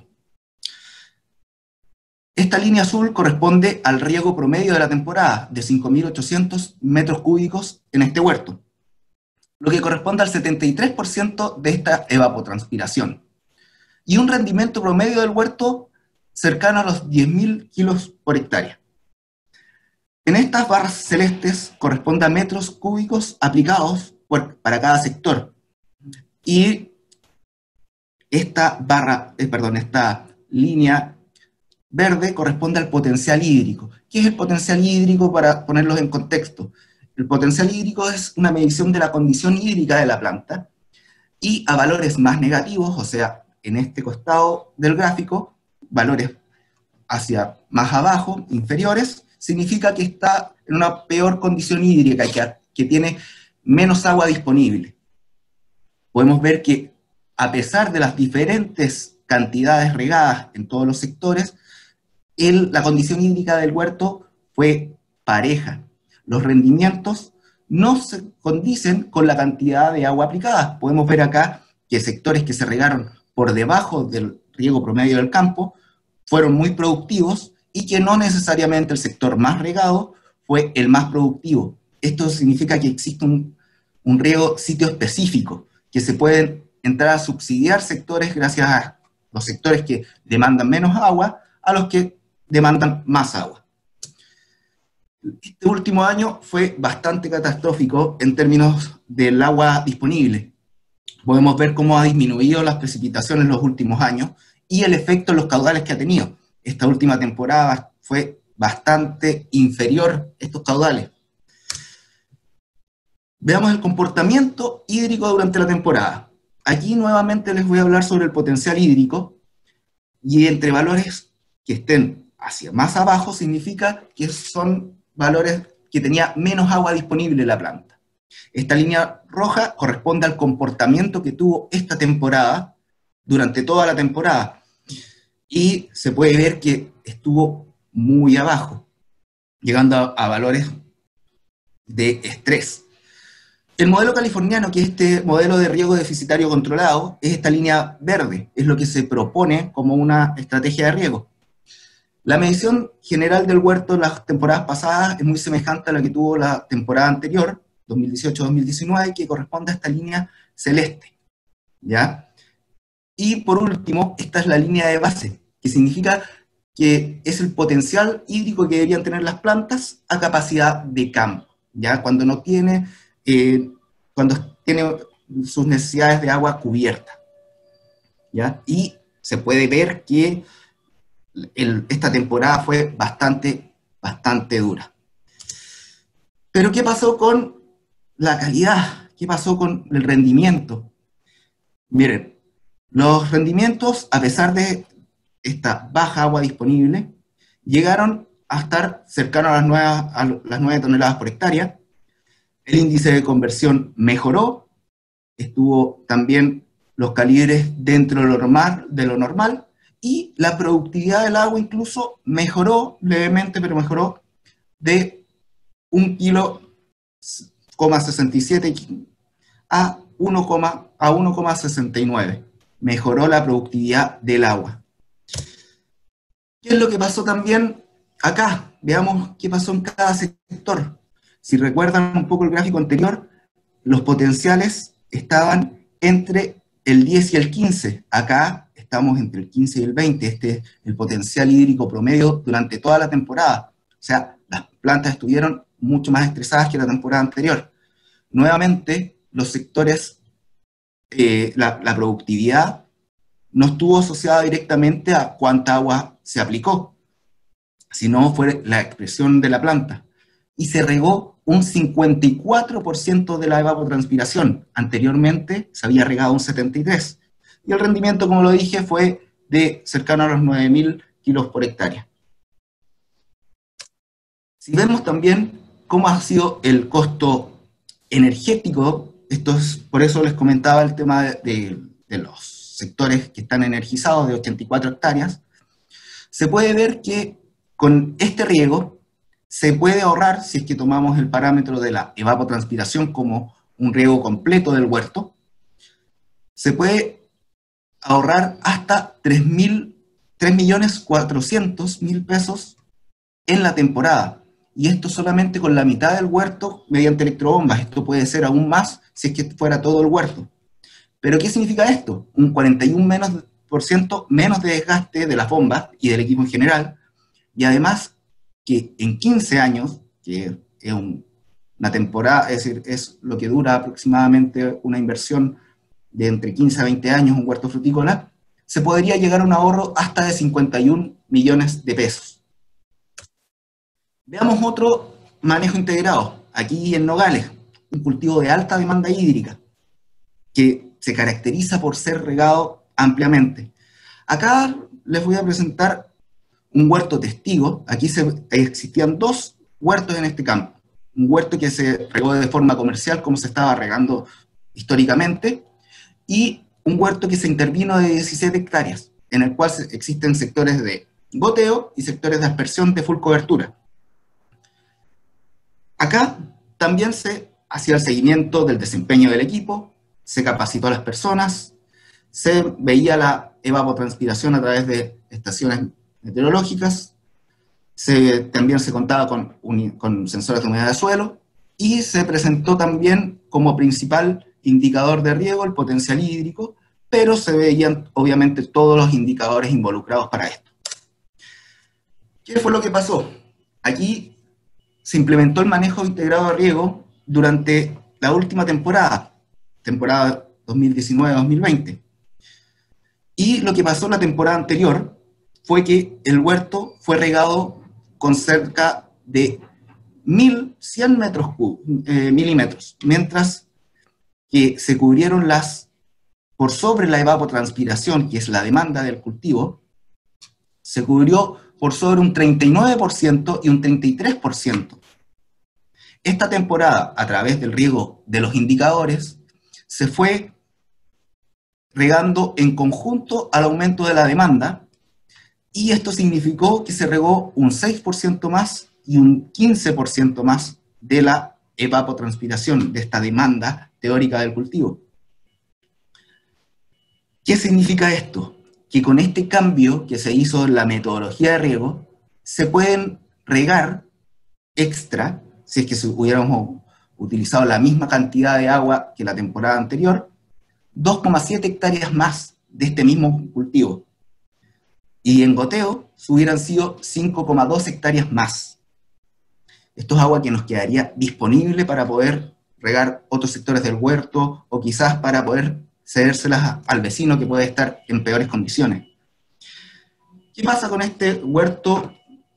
Esta línea azul corresponde al riego promedio de la temporada, de cinco mil ochocientos metros cúbicos en este huerto, lo que corresponde al setenta y tres por ciento de esta evapotranspiración. Y un rendimiento promedio del huerto cercano a los diez mil kilos por hectárea. En estas barras celestes corresponde a metros cúbicos aplicados por, para cada sector. Y esta barra, eh, perdón, esta línea verde corresponde al potencial hídrico. ¿Qué es el potencial hídrico para ponerlos en contexto? El potencial hídrico es una medición de la condición hídrica de la planta, y a valores más negativos, o sea, en este costado del gráfico, valores hacia más abajo, inferiores, significa que está en una peor condición hídrica, que, que tiene menos agua disponible. Podemos ver que a pesar de las diferentes cantidades regadas en todos los sectores, el, la condición hídrica del huerto fue pareja. Los rendimientos no se condicen con la cantidad de agua aplicada. Podemos ver acá que sectores que se regaron por debajo del riego promedio del campo fueron muy productivos, y que no necesariamente el sector más regado fue el más productivo. Esto significa que existe un, un riego sitio específico, que se pueden entrar a subsidiar sectores gracias a los sectores que demandan menos agua a los que demandan más agua. Este último año fue bastante catastrófico en términos del agua disponible. Podemos ver cómo ha disminuido las precipitaciones en los últimos años y el efecto en los caudales que ha tenido. Esta última temporada fue bastante inferior estos caudales. Veamos el comportamiento hídrico durante la temporada. Aquí nuevamente les voy a hablar sobre el potencial hídrico, y entre valores que estén hacia más abajo significa que son valores que tenía menos agua disponible en la planta. Esta línea roja corresponde al comportamiento que tuvo esta temporada durante toda la temporada, y se puede ver que estuvo muy abajo, llegando a, a valores de estrés. El modelo californiano, que es este modelo de riego deficitario controlado, es esta línea verde, es lo que se propone como una estrategia de riego. La medición general del huerto en las temporadas pasadas es muy semejante a la que tuvo la temporada anterior, dos mil dieciocho dos mil diecinueve, que corresponde a esta línea celeste, ¿ya? Y por último, esta es la línea de base, que significa que es el potencial hídrico que deberían tener las plantas a capacidad de campo, ¿ya? Cuando no tiene eh, cuando tiene sus necesidades de agua cubiertas, ¿ya? Y se puede ver que el, esta temporada fue bastante, bastante dura. Pero ¿qué pasó con la calidad? ¿Qué pasó con el rendimiento? Miren, los rendimientos, a pesar de esta baja agua disponible, llegaron a estar cercanos a las nueve, a las nueve toneladas por hectárea. El índice de conversión mejoró, estuvo también los calibres dentro de lo normal, de lo normal, y la productividad del agua incluso mejoró levemente, pero mejoró de un kilo coma sesenta y siete a uno coma sesenta y nueve. Mejoró la productividad del agua. ¿Qué es lo que pasó también acá? Veamos qué pasó en cada sector. Si recuerdan un poco el gráfico anterior, los potenciales estaban entre el diez y el quince. Acá estamos entre el quince y el veinte. Este es el potencial hídrico promedio durante toda la temporada. O sea, las plantas estuvieron mucho más estresadas que la temporada anterior. Nuevamente, los sectores, eh, la, la productividad no estuvo asociada directamente a cuánta agua se aplicó, sino fue la expresión de la planta. Y se regó un cincuenta y cuatro por ciento de la evapotranspiración. Anteriormente se había regado un setenta y tres por ciento. Y el rendimiento, como lo dije, fue de cercano a los nueve mil kilos por hectárea. Si vemos también cómo ha sido el costo energético, esto es, por eso les comentaba el tema de, de, de los sectores que están energizados de ochenta y cuatro hectáreas, se puede ver que con este riego se puede ahorrar, si es que tomamos el parámetro de la evapotranspiración como un riego completo del huerto, se puede ahorrar hasta tres millones cuatrocientos mil pesos en la temporada. Y esto solamente con la mitad del huerto mediante electrobombas. Esto puede ser aún más si es que fuera todo el huerto. ¿Pero qué significa esto? Un cuarenta y uno por ciento menos de desgaste de las bombas y del equipo en general, y además que en quince años, que es un, una temporada, es decir, es lo que dura aproximadamente una inversión de entre quince a veinte años, un huerto frutícola, se podría llegar a un ahorro hasta de cincuenta y un millones de pesos. Veamos otro manejo integrado, aquí en Nogales, un cultivo de alta demanda hídrica, que se caracteriza por ser regado ampliamente. Acá les voy a presentar un huerto testigo. Aquí se, existían dos huertos en este campo. Un huerto que se regó de forma comercial, como se estaba regando históricamente, y un huerto que se intervino de diecisiete hectáreas, en el cual existen sectores de goteo y sectores de aspersión de full cobertura. Acá también se hacía el seguimiento del desempeño del equipo, se capacitó a las personas, se veía la evapotranspiración a través de estaciones meteorológicas, se, también se contaba con, un, con sensores de humedad de suelo, y se presentó también como principal indicador de riego el potencial hídrico, pero se veían obviamente todos los indicadores involucrados para esto. ¿Qué fue lo que pasó? Aquí se implementó el manejo integrado de riego durante la última temporada, temporada dos mil diecinueve dos mil veinte. Y lo que pasó en la temporada anterior fue que el huerto fue regado con cerca de mil cien metros cúbicos, eh, milímetros, mientras que se cubrieron las, por sobre la evapotranspiración, que es la demanda del cultivo, se cubrió por sobre un treinta y nueve por ciento y un treinta y tres por ciento. Esta temporada, a través del riego de los indicadores, se fue regando en conjunto al aumento de la demanda, y esto significó que se regó un seis por ciento más y un quince por ciento más de la evapotranspiración, de esta demanda teórica del cultivo. ¿Qué significa esto? Que con este cambio que se hizo en la metodología de riego, se pueden regar extra, si es que si hubiéramos utilizado la misma cantidad de agua que la temporada anterior, dos coma siete hectáreas más de este mismo cultivo. Y en goteo hubieran sido cinco coma dos hectáreas más. Esto es agua que nos quedaría disponible para poder regar otros sectores del huerto, o quizás para poder cedérselas al vecino que puede estar en peores condiciones. ¿Qué pasa con este huerto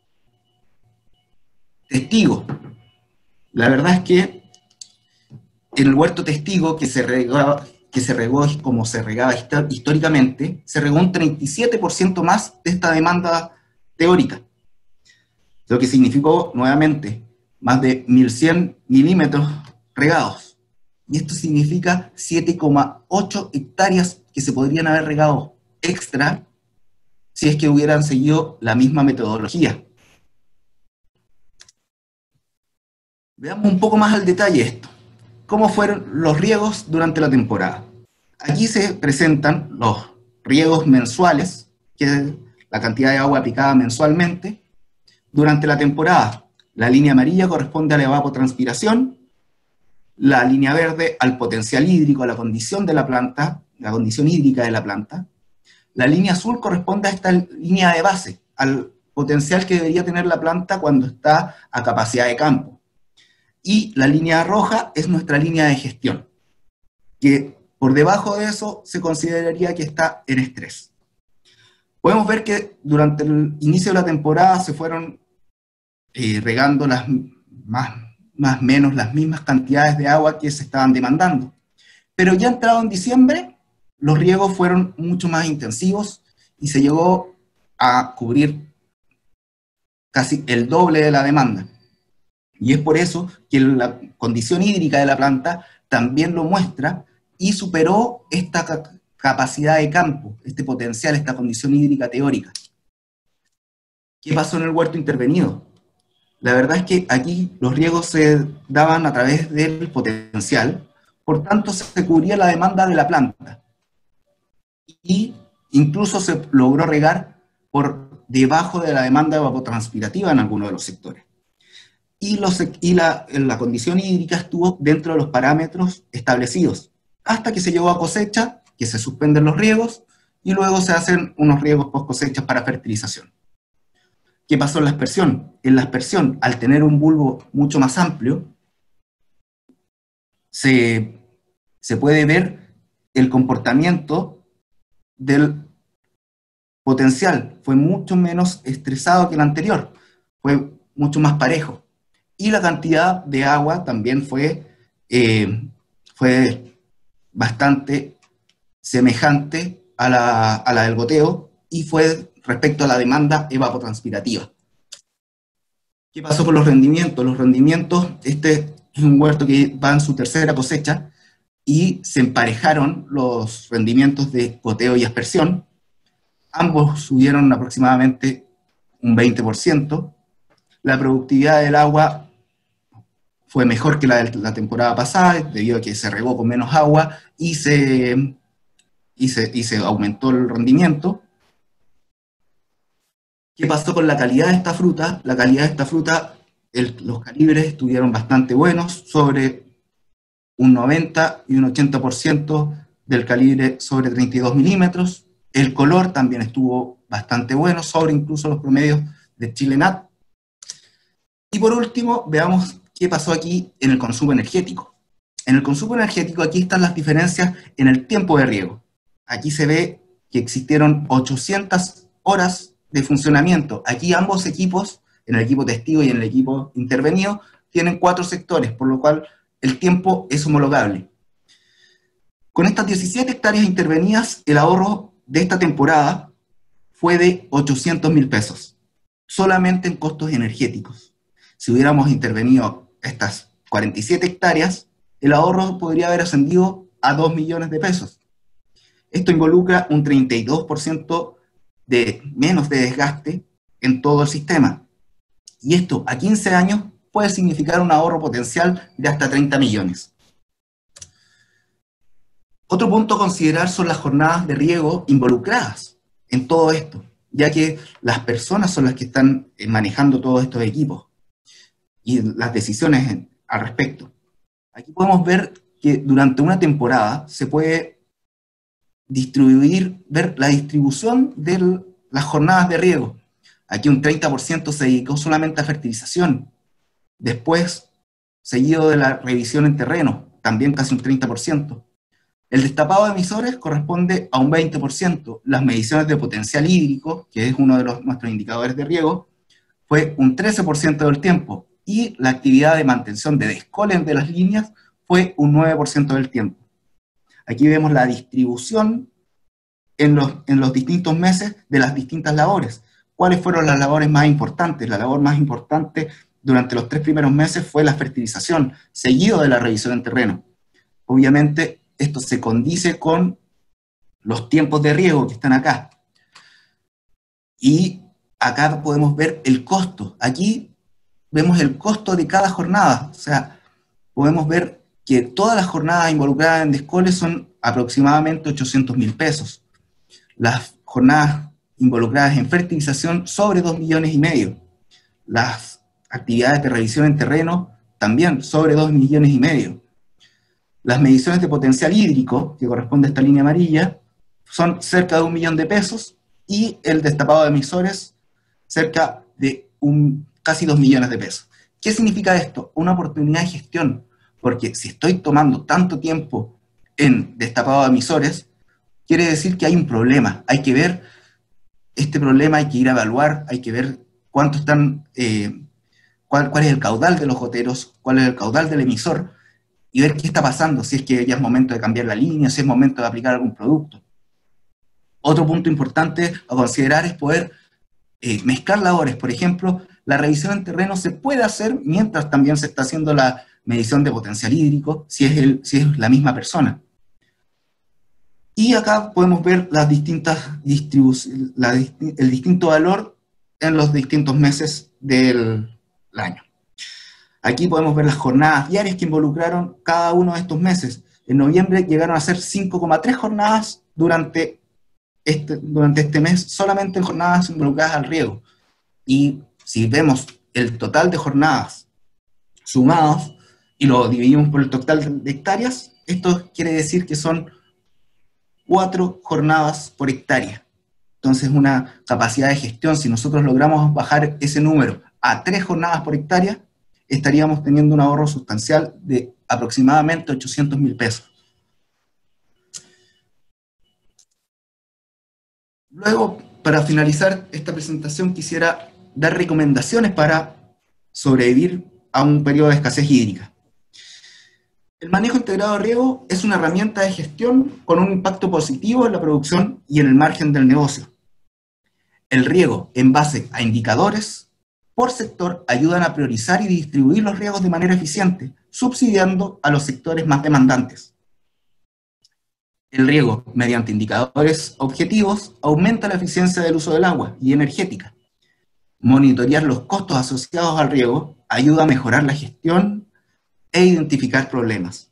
testigo? La verdad es que el huerto testigo que se regaba, que se regó como se regaba históricamente, se regó un treinta y siete por ciento más de esta demanda teórica, lo que significó nuevamente más de mil cien milímetros regados. Y esto significa siete coma ocho hectáreas que se podrían haber regado extra si es que hubieran seguido la misma metodología. Veamos un poco más al detalle esto. ¿Cómo fueron los riegos durante la temporada? Aquí se presentan los riegos mensuales, que es la cantidad de agua aplicada mensualmente durante la temporada. La línea amarilla corresponde a la evapotranspiración, la línea verde al potencial hídrico, a la condición de la planta, la condición hídrica de la planta. La línea azul corresponde a esta línea de base, al potencial que debería tener la planta cuando está a capacidad de campo. Y la línea roja es nuestra línea de gestión, que por debajo de eso se consideraría que está en estrés. Podemos ver que durante el inicio de la temporada se fueron eh, regando las más, más o menos las mismas cantidades de agua que se estaban demandando. Pero ya entrado en diciembre, los riegos fueron mucho más intensivos y se llegó a cubrir casi el doble de la demanda. Y es por eso que la condición hídrica de la planta también lo muestra y superó esta capacidad de campo, este potencial, esta condición hídrica teórica. ¿Qué pasó en el huerto intervenido? La verdad es que aquí los riegos se daban a través del potencial, por tanto se cubría la demanda de la planta. Y incluso se logró regar por debajo de la demanda evapotranspirativa en algunos de los sectores. Y, los, y la, la condición hídrica estuvo dentro de los parámetros establecidos, hasta que se llegó a cosecha, que se suspenden los riegos, y luego se hacen unos riegos post cosecha para fertilización. ¿Qué pasó en la aspersión? En la aspersión, al tener un bulbo mucho más amplio, se, se puede ver el comportamiento del potencial. Fue mucho menos estresado que el anterior, fue mucho más parejo. Y la cantidad de agua también fue, eh, fue bastante semejante a la, a la del goteo, y fue respecto a la demanda evapotranspirativa. ¿Qué pasó con los rendimientos? Los rendimientos, este es un huerto que va en su tercera cosecha, y se emparejaron los rendimientos de goteo y aspersión. Ambos subieron aproximadamente un veinte por ciento. La productividad del agua fue mejor que la de la temporada pasada, debido a que se regó con menos agua y se, y se, y se aumentó el rendimiento. ¿Qué pasó con la calidad de esta fruta? La calidad de esta fruta, el, los calibres estuvieron bastante buenos, sobre un noventa y un ochenta por ciento del calibre sobre treinta y dos milímetros. El color también estuvo bastante bueno, sobre incluso los promedios de Chilenat. Y por último, veamos qué pasó aquí en el consumo energético. En el consumo energético, aquí están las diferencias en el tiempo de riego. Aquí se ve que existieron ochocientas horas de funcionamiento. Aquí ambos equipos, en el equipo testigo y en el equipo intervenido, tienen cuatro sectores, por lo cual el tiempo es homologable. Con estas diecisiete hectáreas intervenidas, el ahorro de esta temporada fue de ochocientos mil pesos, solamente en costos energéticos. Si hubiéramos intervenido estas cuarenta y siete hectáreas, el ahorro podría haber ascendido a dos millones de pesos. Esto involucra un treinta y dos por ciento de menos de desgaste en todo el sistema. Y esto a quince años puede significar un ahorro potencial de hasta treinta millones. Otro punto a considerar son las jornadas de riego involucradas en todo esto, ya que las personas son las que están manejando todos estos equipos y las decisiones al respecto. Aquí podemos ver que durante una temporada se puede distribuir, ver la distribución de las jornadas de riego. Aquí un treinta por ciento se dedicó solamente a fertilización. Después seguido de la revisión en terreno, también casi un treinta por ciento. El destapado de emisores corresponde a un veinte por ciento. Las mediciones de potencial hídrico, que es uno de los, nuestros indicadores de riego, fue un trece por ciento del tiempo, y la actividad de mantención de descoles de las líneas fue un nueve por ciento del tiempo. Aquí vemos la distribución en los, en los distintos meses de las distintas labores. ¿Cuáles fueron las labores más importantes? La labor más importante durante los tres primeros meses fue la fertilización, seguido de la revisión en terreno. Obviamente, esto se condice con los tiempos de riego que están acá. Y acá podemos ver el costo. Aquí vemos el costo de cada jornada. O sea, podemos ver que todas las jornadas involucradas en descoles son aproximadamente ochocientos mil pesos. Las jornadas involucradas en fertilización sobre dos millones y medio. Las actividades de revisión en terreno también sobre dos millones y medio. Las mediciones de potencial hídrico, que corresponde a esta línea amarilla, son cerca de un millón de pesos, y el destapado de emisores cerca de un, casi dos millones de pesos. ¿Qué significa esto? Una oportunidad de gestión, porque si estoy tomando tanto tiempo en destapado de emisores, quiere decir que hay un problema. Hay que ver este problema, hay que ir a evaluar, hay que ver cuánto están, eh, cuál, cuál es el caudal de los goteros, cuál es el caudal del emisor, y ver qué está pasando, si es que ya es momento de cambiar la línea, si es momento de aplicar algún producto. Otro punto importante a considerar es poder eh, mezclar labores. Por ejemplo, la revisión en terreno se puede hacer mientras también se está haciendo la medición de potencial hídrico, si es, el, si es la misma persona. Y acá podemos ver las distintas distribuciones, la, el distinto valor en los distintos meses del año. Aquí podemos ver las jornadas diarias que involucraron cada uno de estos meses. En noviembre llegaron a ser cinco coma tres jornadas durante este, durante este mes, solamente en jornadas involucradas al riego. Y si vemos el total de jornadas sumados y lo dividimos por el total de hectáreas, esto quiere decir que son cuatro jornadas por hectárea. Entonces, una capacidad de gestión, si nosotros logramos bajar ese número a tres jornadas por hectárea, estaríamos teniendo un ahorro sustancial de aproximadamente ochocientos mil pesos. Luego, para finalizar esta presentación, quisiera dar recomendaciones para sobrevivir a un periodo de escasez hídrica. El manejo integrado de riego es una herramienta de gestión con un impacto positivo en la producción y en el margen del negocio. El riego, en base a indicadores por sector, ayudan a priorizar y distribuir los riegos de manera eficiente, subsidiando a los sectores más demandantes. El riego, mediante indicadores objetivos, aumenta la eficiencia del uso del agua y energética. Monitorear los costos asociados al riego ayuda a mejorar la gestión e identificar problemas.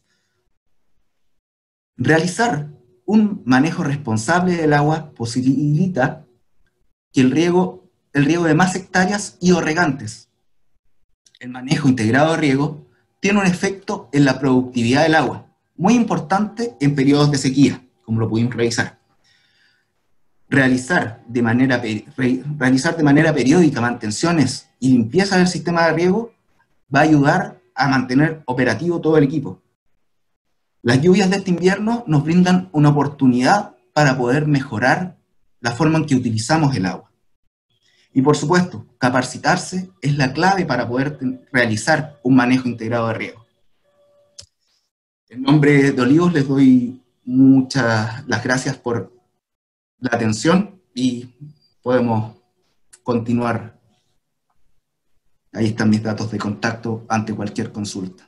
Realizar un manejo responsable del agua posibilita que el riego, el riego de más hectáreas y o regantes. El manejo integrado de riego tiene un efecto en la productividad del agua, muy importante en periodos de sequía, como lo pudimos revisar. Realizar de manera, re, realizar de manera periódica mantenciones y limpieza del sistema de riego va a ayudar a mantener operativo todo el equipo. Las lluvias de este invierno nos brindan una oportunidad para poder mejorar la forma en que utilizamos el agua. Y por supuesto, capacitarse es la clave para poder realizar un manejo integrado de riego. En nombre de Olivos les doy muchas las gracias por la atención y podemos continuar. Ahí están mis datos de contacto ante cualquier consulta.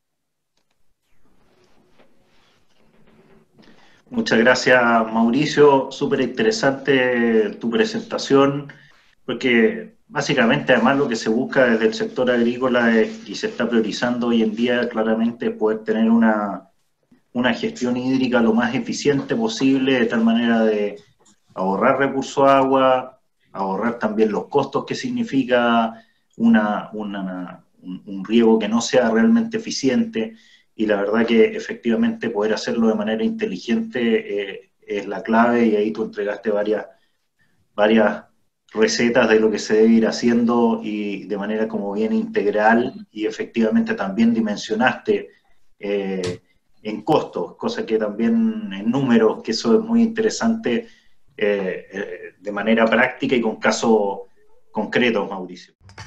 Muchas gracias, Mauricio. Súper interesante tu presentación, porque básicamente además lo que se busca desde el sector agrícola es, y se está priorizando hoy en día claramente, poder tener una, una gestión hídrica lo más eficiente posible, de tal manera de ahorrar recursos de agua, ahorrar también los costos que significa Una, una, un, un riego que no sea realmente eficiente, y la verdad que efectivamente poder hacerlo de manera inteligente eh, es la clave, y ahí tú entregaste varias, varias recetas de lo que se debe ir haciendo y de manera como bien integral, y efectivamente también dimensionaste eh, en costos, cosa que también en números, que eso es muy interesante eh, eh, de manera práctica y con casos concretos, Mauricio.